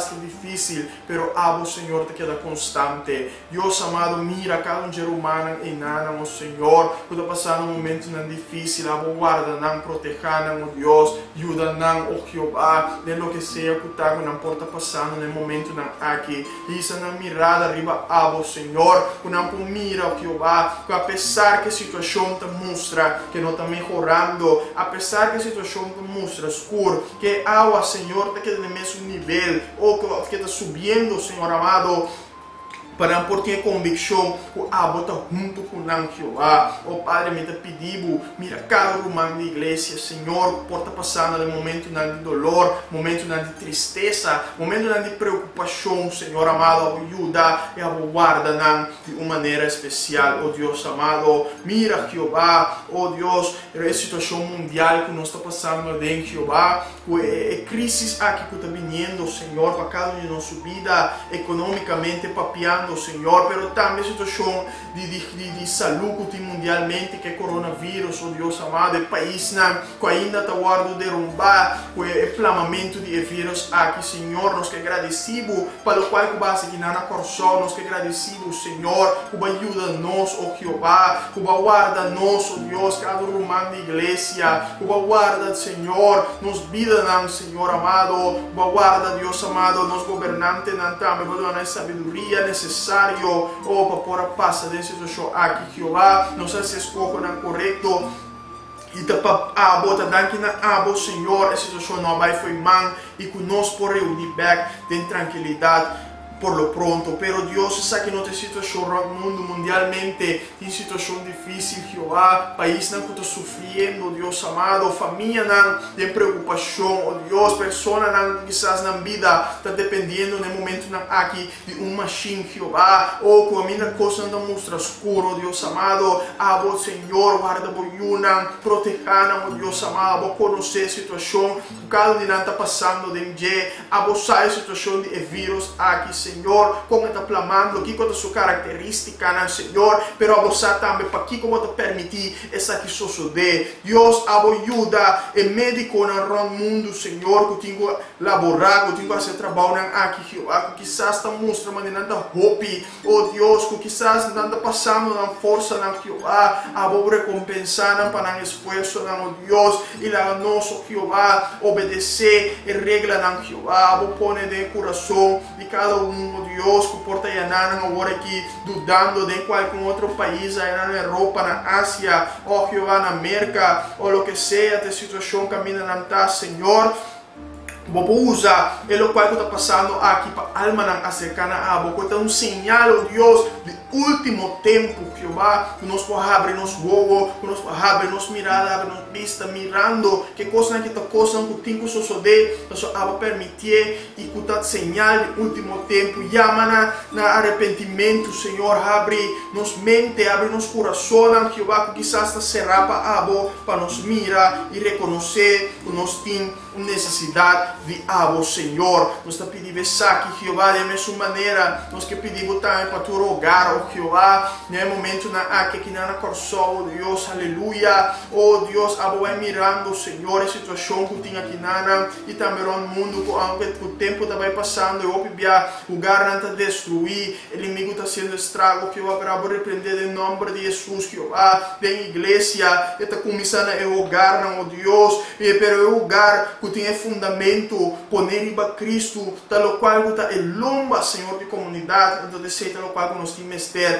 quizás está difícil, pero abo, Señor, te queda constante. Dios amado, mira cada um ser humano em nada, oh Senhor, que está passando um momento não difícil, abo guarda, não proteja, oh Deus, ajuda, não, oh Jeová, de lo que seja que está não porta passando no momento não aqui, isso na mirada arriba, abo, Senhor, que não mira, oh Jeová, que apesar que a situação te mostra que não está melhorando, apesar que a situação te mostra escuro, que agua, Senhor, está quedando no mesmo nível, ou que está subindo, Senhor amado, para por ter convicção que a bota junto com o Jeová. Oh Padre, me te pedimos, mira cada irmão da igreja, Senhor, por estar passando no momento de dolor, momento de tristeza, momento de preocupação, Senhor amado, ajuda e guarda de uma maneira especial, oh Deus amado. Mira, Jeová, oh Deus, a situação mundial que nós está passando em Jeová, a crise aqui que está vindo, Senhor, para cada um de nossa vida, economicamente, papiando, Senhor, pero também a situação de, de, de, de saúde mundialmente, que é coronavírus, oh Deus amado, o país que ainda está guardando derrubar, o inflamamento de vírus aqui, Senhor, nós que agradecemos, para o qual que vai seguir na corção, nós que agradecemos, Senhor, que vai ajudar-nos, oh Jeová, que vai guardar-nos, oh Deus, cada irmão da igreja, que vai guardar, Senhor, nos vidas, Senhor amado, que vai guardar, Deus amado, nos governantes, também, vai dar sabedoria necessária, oh, para pôr a paz dessa situação aqui, Jeová, não sei se escolhe na correto, e para a bota daqui na abo, Senhor, a situação não vai foi mal, e que nós por reunir back, tem tranquilidade, por lo pronto, pero Dios sabe que não tem situação no mundo mundialmente, tem situação difícil, Jeová, país não está sofrendo, Deus amado, família não tem preocupação, oh Deus, pessoa não, quizás na vida, está dependendo no momento não aqui de um machine, Jeová, ou com a minha coisa não mostra escuro, Deus amado, abo, Senhor, guarda boiuna, proteja, oh Deus amado, abo conhecer a situação, cada dia está passando de dia, abo sabe a situação de vírus aqui, Senhor. Senhor, como está clamando, aqui com a sua característica, né, Senhor, pero a você também, para que como te permitir essa que suceder. Deus, ajuda, é médico no mundo, Senhor, que tenho laborar, que tenho fazer trabalho aqui, que quizás está mostrando maneira de hope, oh Deus, que quizás não está passando na força, na Jeová, a vou recompensar para o esforço, oh Deus, e lá nosso Jeová, obedecer a regra, na Jeová, vou pôr no coração de cada um, oh Deus, que porta yanana agora aqui dudando de qualquer outro país, aí na Europa, na Ásia, oh Jeová, na América, ou o que seja, a situação caminha na tá, Senhor. Vou usar o qual está passando aqui para a alma não acercar a boca, é um sinal, oh Deus, de último tempo, Jeová, que nós podemos abrir nos olhos, que nós podemos abrir nos miradas, abrir nos vista, mirando que coisa que está coisa que tem que suceder, nós vamos permitir e que está sinal de último tempo, chama na, na arrependimento, Senhor, abre nos mente, abre nos coração, Jeová, que quizás está cerrado para a boca, para nos mirar e reconhecer que nós temos necessidade de abo, Senhor. Nós te pedimos aqui, Jeová, de mesma maneira, nós que pedimos também para tu rogar, oh Jeová, no momento na aqui que na corção, oh Deus, aleluia, oh Deus, abo vai mirando, Senhor, a situação que tem aqui na e também no mundo, que o tempo está passando, eu pedi o lugar não está destruir, o inimigo está sendo estrago, Jeová, para repreender em nome de Jesus, Jeová, da igreja, está começando a rogar, oh Deus, e pero o lugar que tem fundamento, poner iba Cristo, tal qual está el lomba, Senhor, de comunidade, então sei tal qual nós temos ter.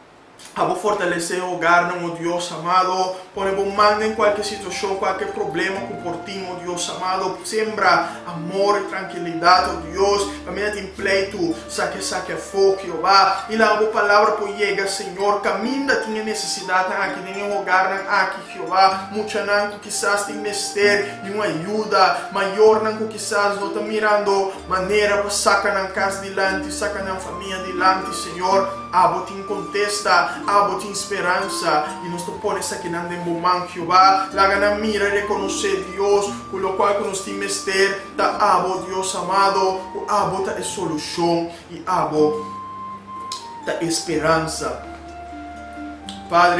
A vou fortalecer o hogar, não, oh Deus amado, põe bom manda em qualquer situação, qualquer problema que por ti, oh Deus amado, sembra amor e tranquilidade, oh Deus, a minha tem pleito, saque, saque a fogo, Jeová, e lá a palavra por chega, Senhor, caminha, tinha necessidade aqui, nem hogar, aqui, Jeová, muita não, que quizás tem mestre de uma ajuda maior, não, que quizás não está mirando maneira para sacar na casa dilante, sacar na família dilante, Senhor, abo te contesta, abo te esperança, e nós te põe aqui na demomão, Jeová, lá na mira reconhecer Deus, por o qual que nós temos ter, da abo, Deus amado, o abo tá é solução, e abo tá esperança. Padre,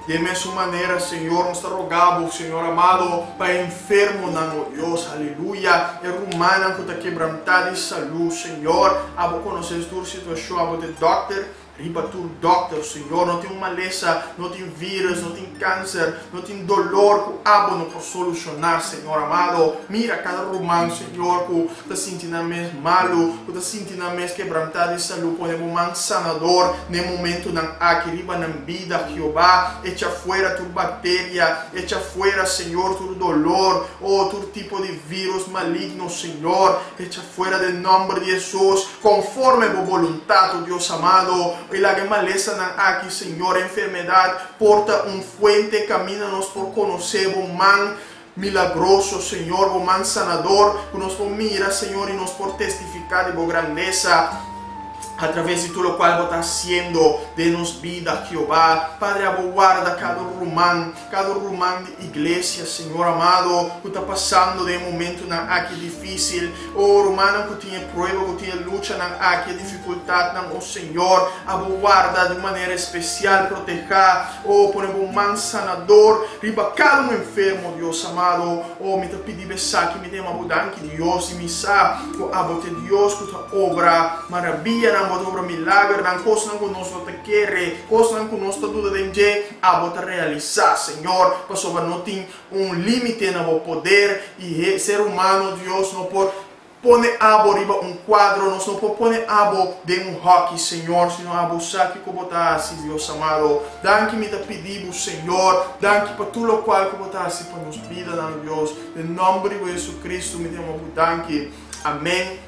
de mesma maneira, Senhor, nós te rogamos, Senhor amado, para enfermo, não, Deus, aleluia, e rumana, que está quebrantada de saúde, Senhor, abo conhecer a tua situação, abo de doctor, riba tu doctor, Senhor, não tem uma maleza, não tem vírus, não tem câncer, não tem dolor que o abo não pode solucionar, Senhor amado. Mira cada romano, Senhor, que está sentindo mesmo malo, que está sentindo mesmo quebrantado de saúde, pode um man sanador, no momento não aqui, riba na vida, Jeová, echa fora tu bactéria, echa fora, Senhor, tu dolor, ou todo tipo de vírus maligno, Senhor, echa fora do nome de Jesus, conforme a vontade, Deus amado. E la maleza aqui, Senhor, a enfermidade porta um fuente, camina-nos por conhecer um man milagroso, Senhor, um man sanador, que nos por mirar, Senhor, e nos por testificar de boa grandeza, através de tudo o qual está sendo de nos vida, Jeová. Padre, guarda cada romano, cada romano de igreja, Senhor amado, que está passando de um momento na aqui difícil, o romano que tinha prova, que tinha luta na aqui dificuldade, na o Senhor, guarda de maneira especial, proteger, ou por um man sanador, riba cada um enfermo, Deus amado, ou me te pedir besar, que me dê uma mudança, Deus, e me sabe, que abote Deus, que tu obra maravilha, na obra milagre, na coisa que nós não te quer, coisa que nós não dúvida de que a bota realizar, Senhor, para sobre não tem um limite no poder e ser humano, Deus não pode pone abo riba um quadro, nós não pode pôr abo de um hockey, Senhor, se não abo saque que botasse, Deus amado, danke me te pedimos, Senhor, danke para tudo o qual que botasse para nos vida, Deus, em nome de Jesus Cristo, me demos danke, amém.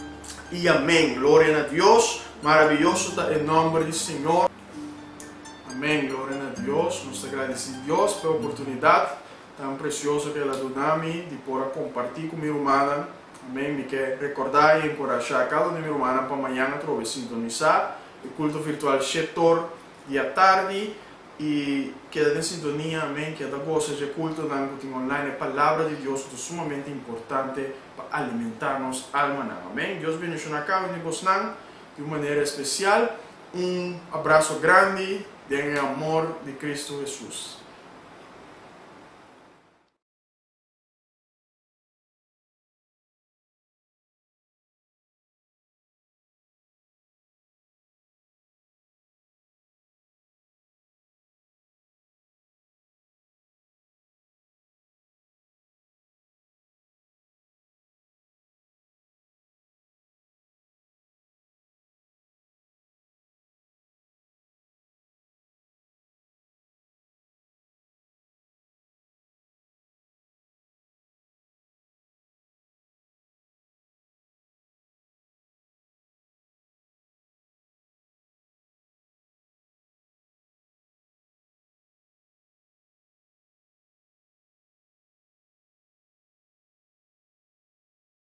E amém. Glória a Deus. Maravilhoso está em nome do Senhor. Amém. Glória a Deus. Nos agradecemos a Deus pela oportunidade tão preciosa que ela deu-me de poder compartilhar com minha irmã. Amém. Me quer recordar e encorajar cada minha irmã para amanhã a sintonizar o culto virtual setor dia tarde. E queda em sintonia, amém, que a voz de culto na online, a palavra de Deus é sumamente importante para alimentar-nos alma, amém. Deus bendiga a cada um de vocês de uma maneira especial. Um abraço grande, de amor de Cristo Jesus.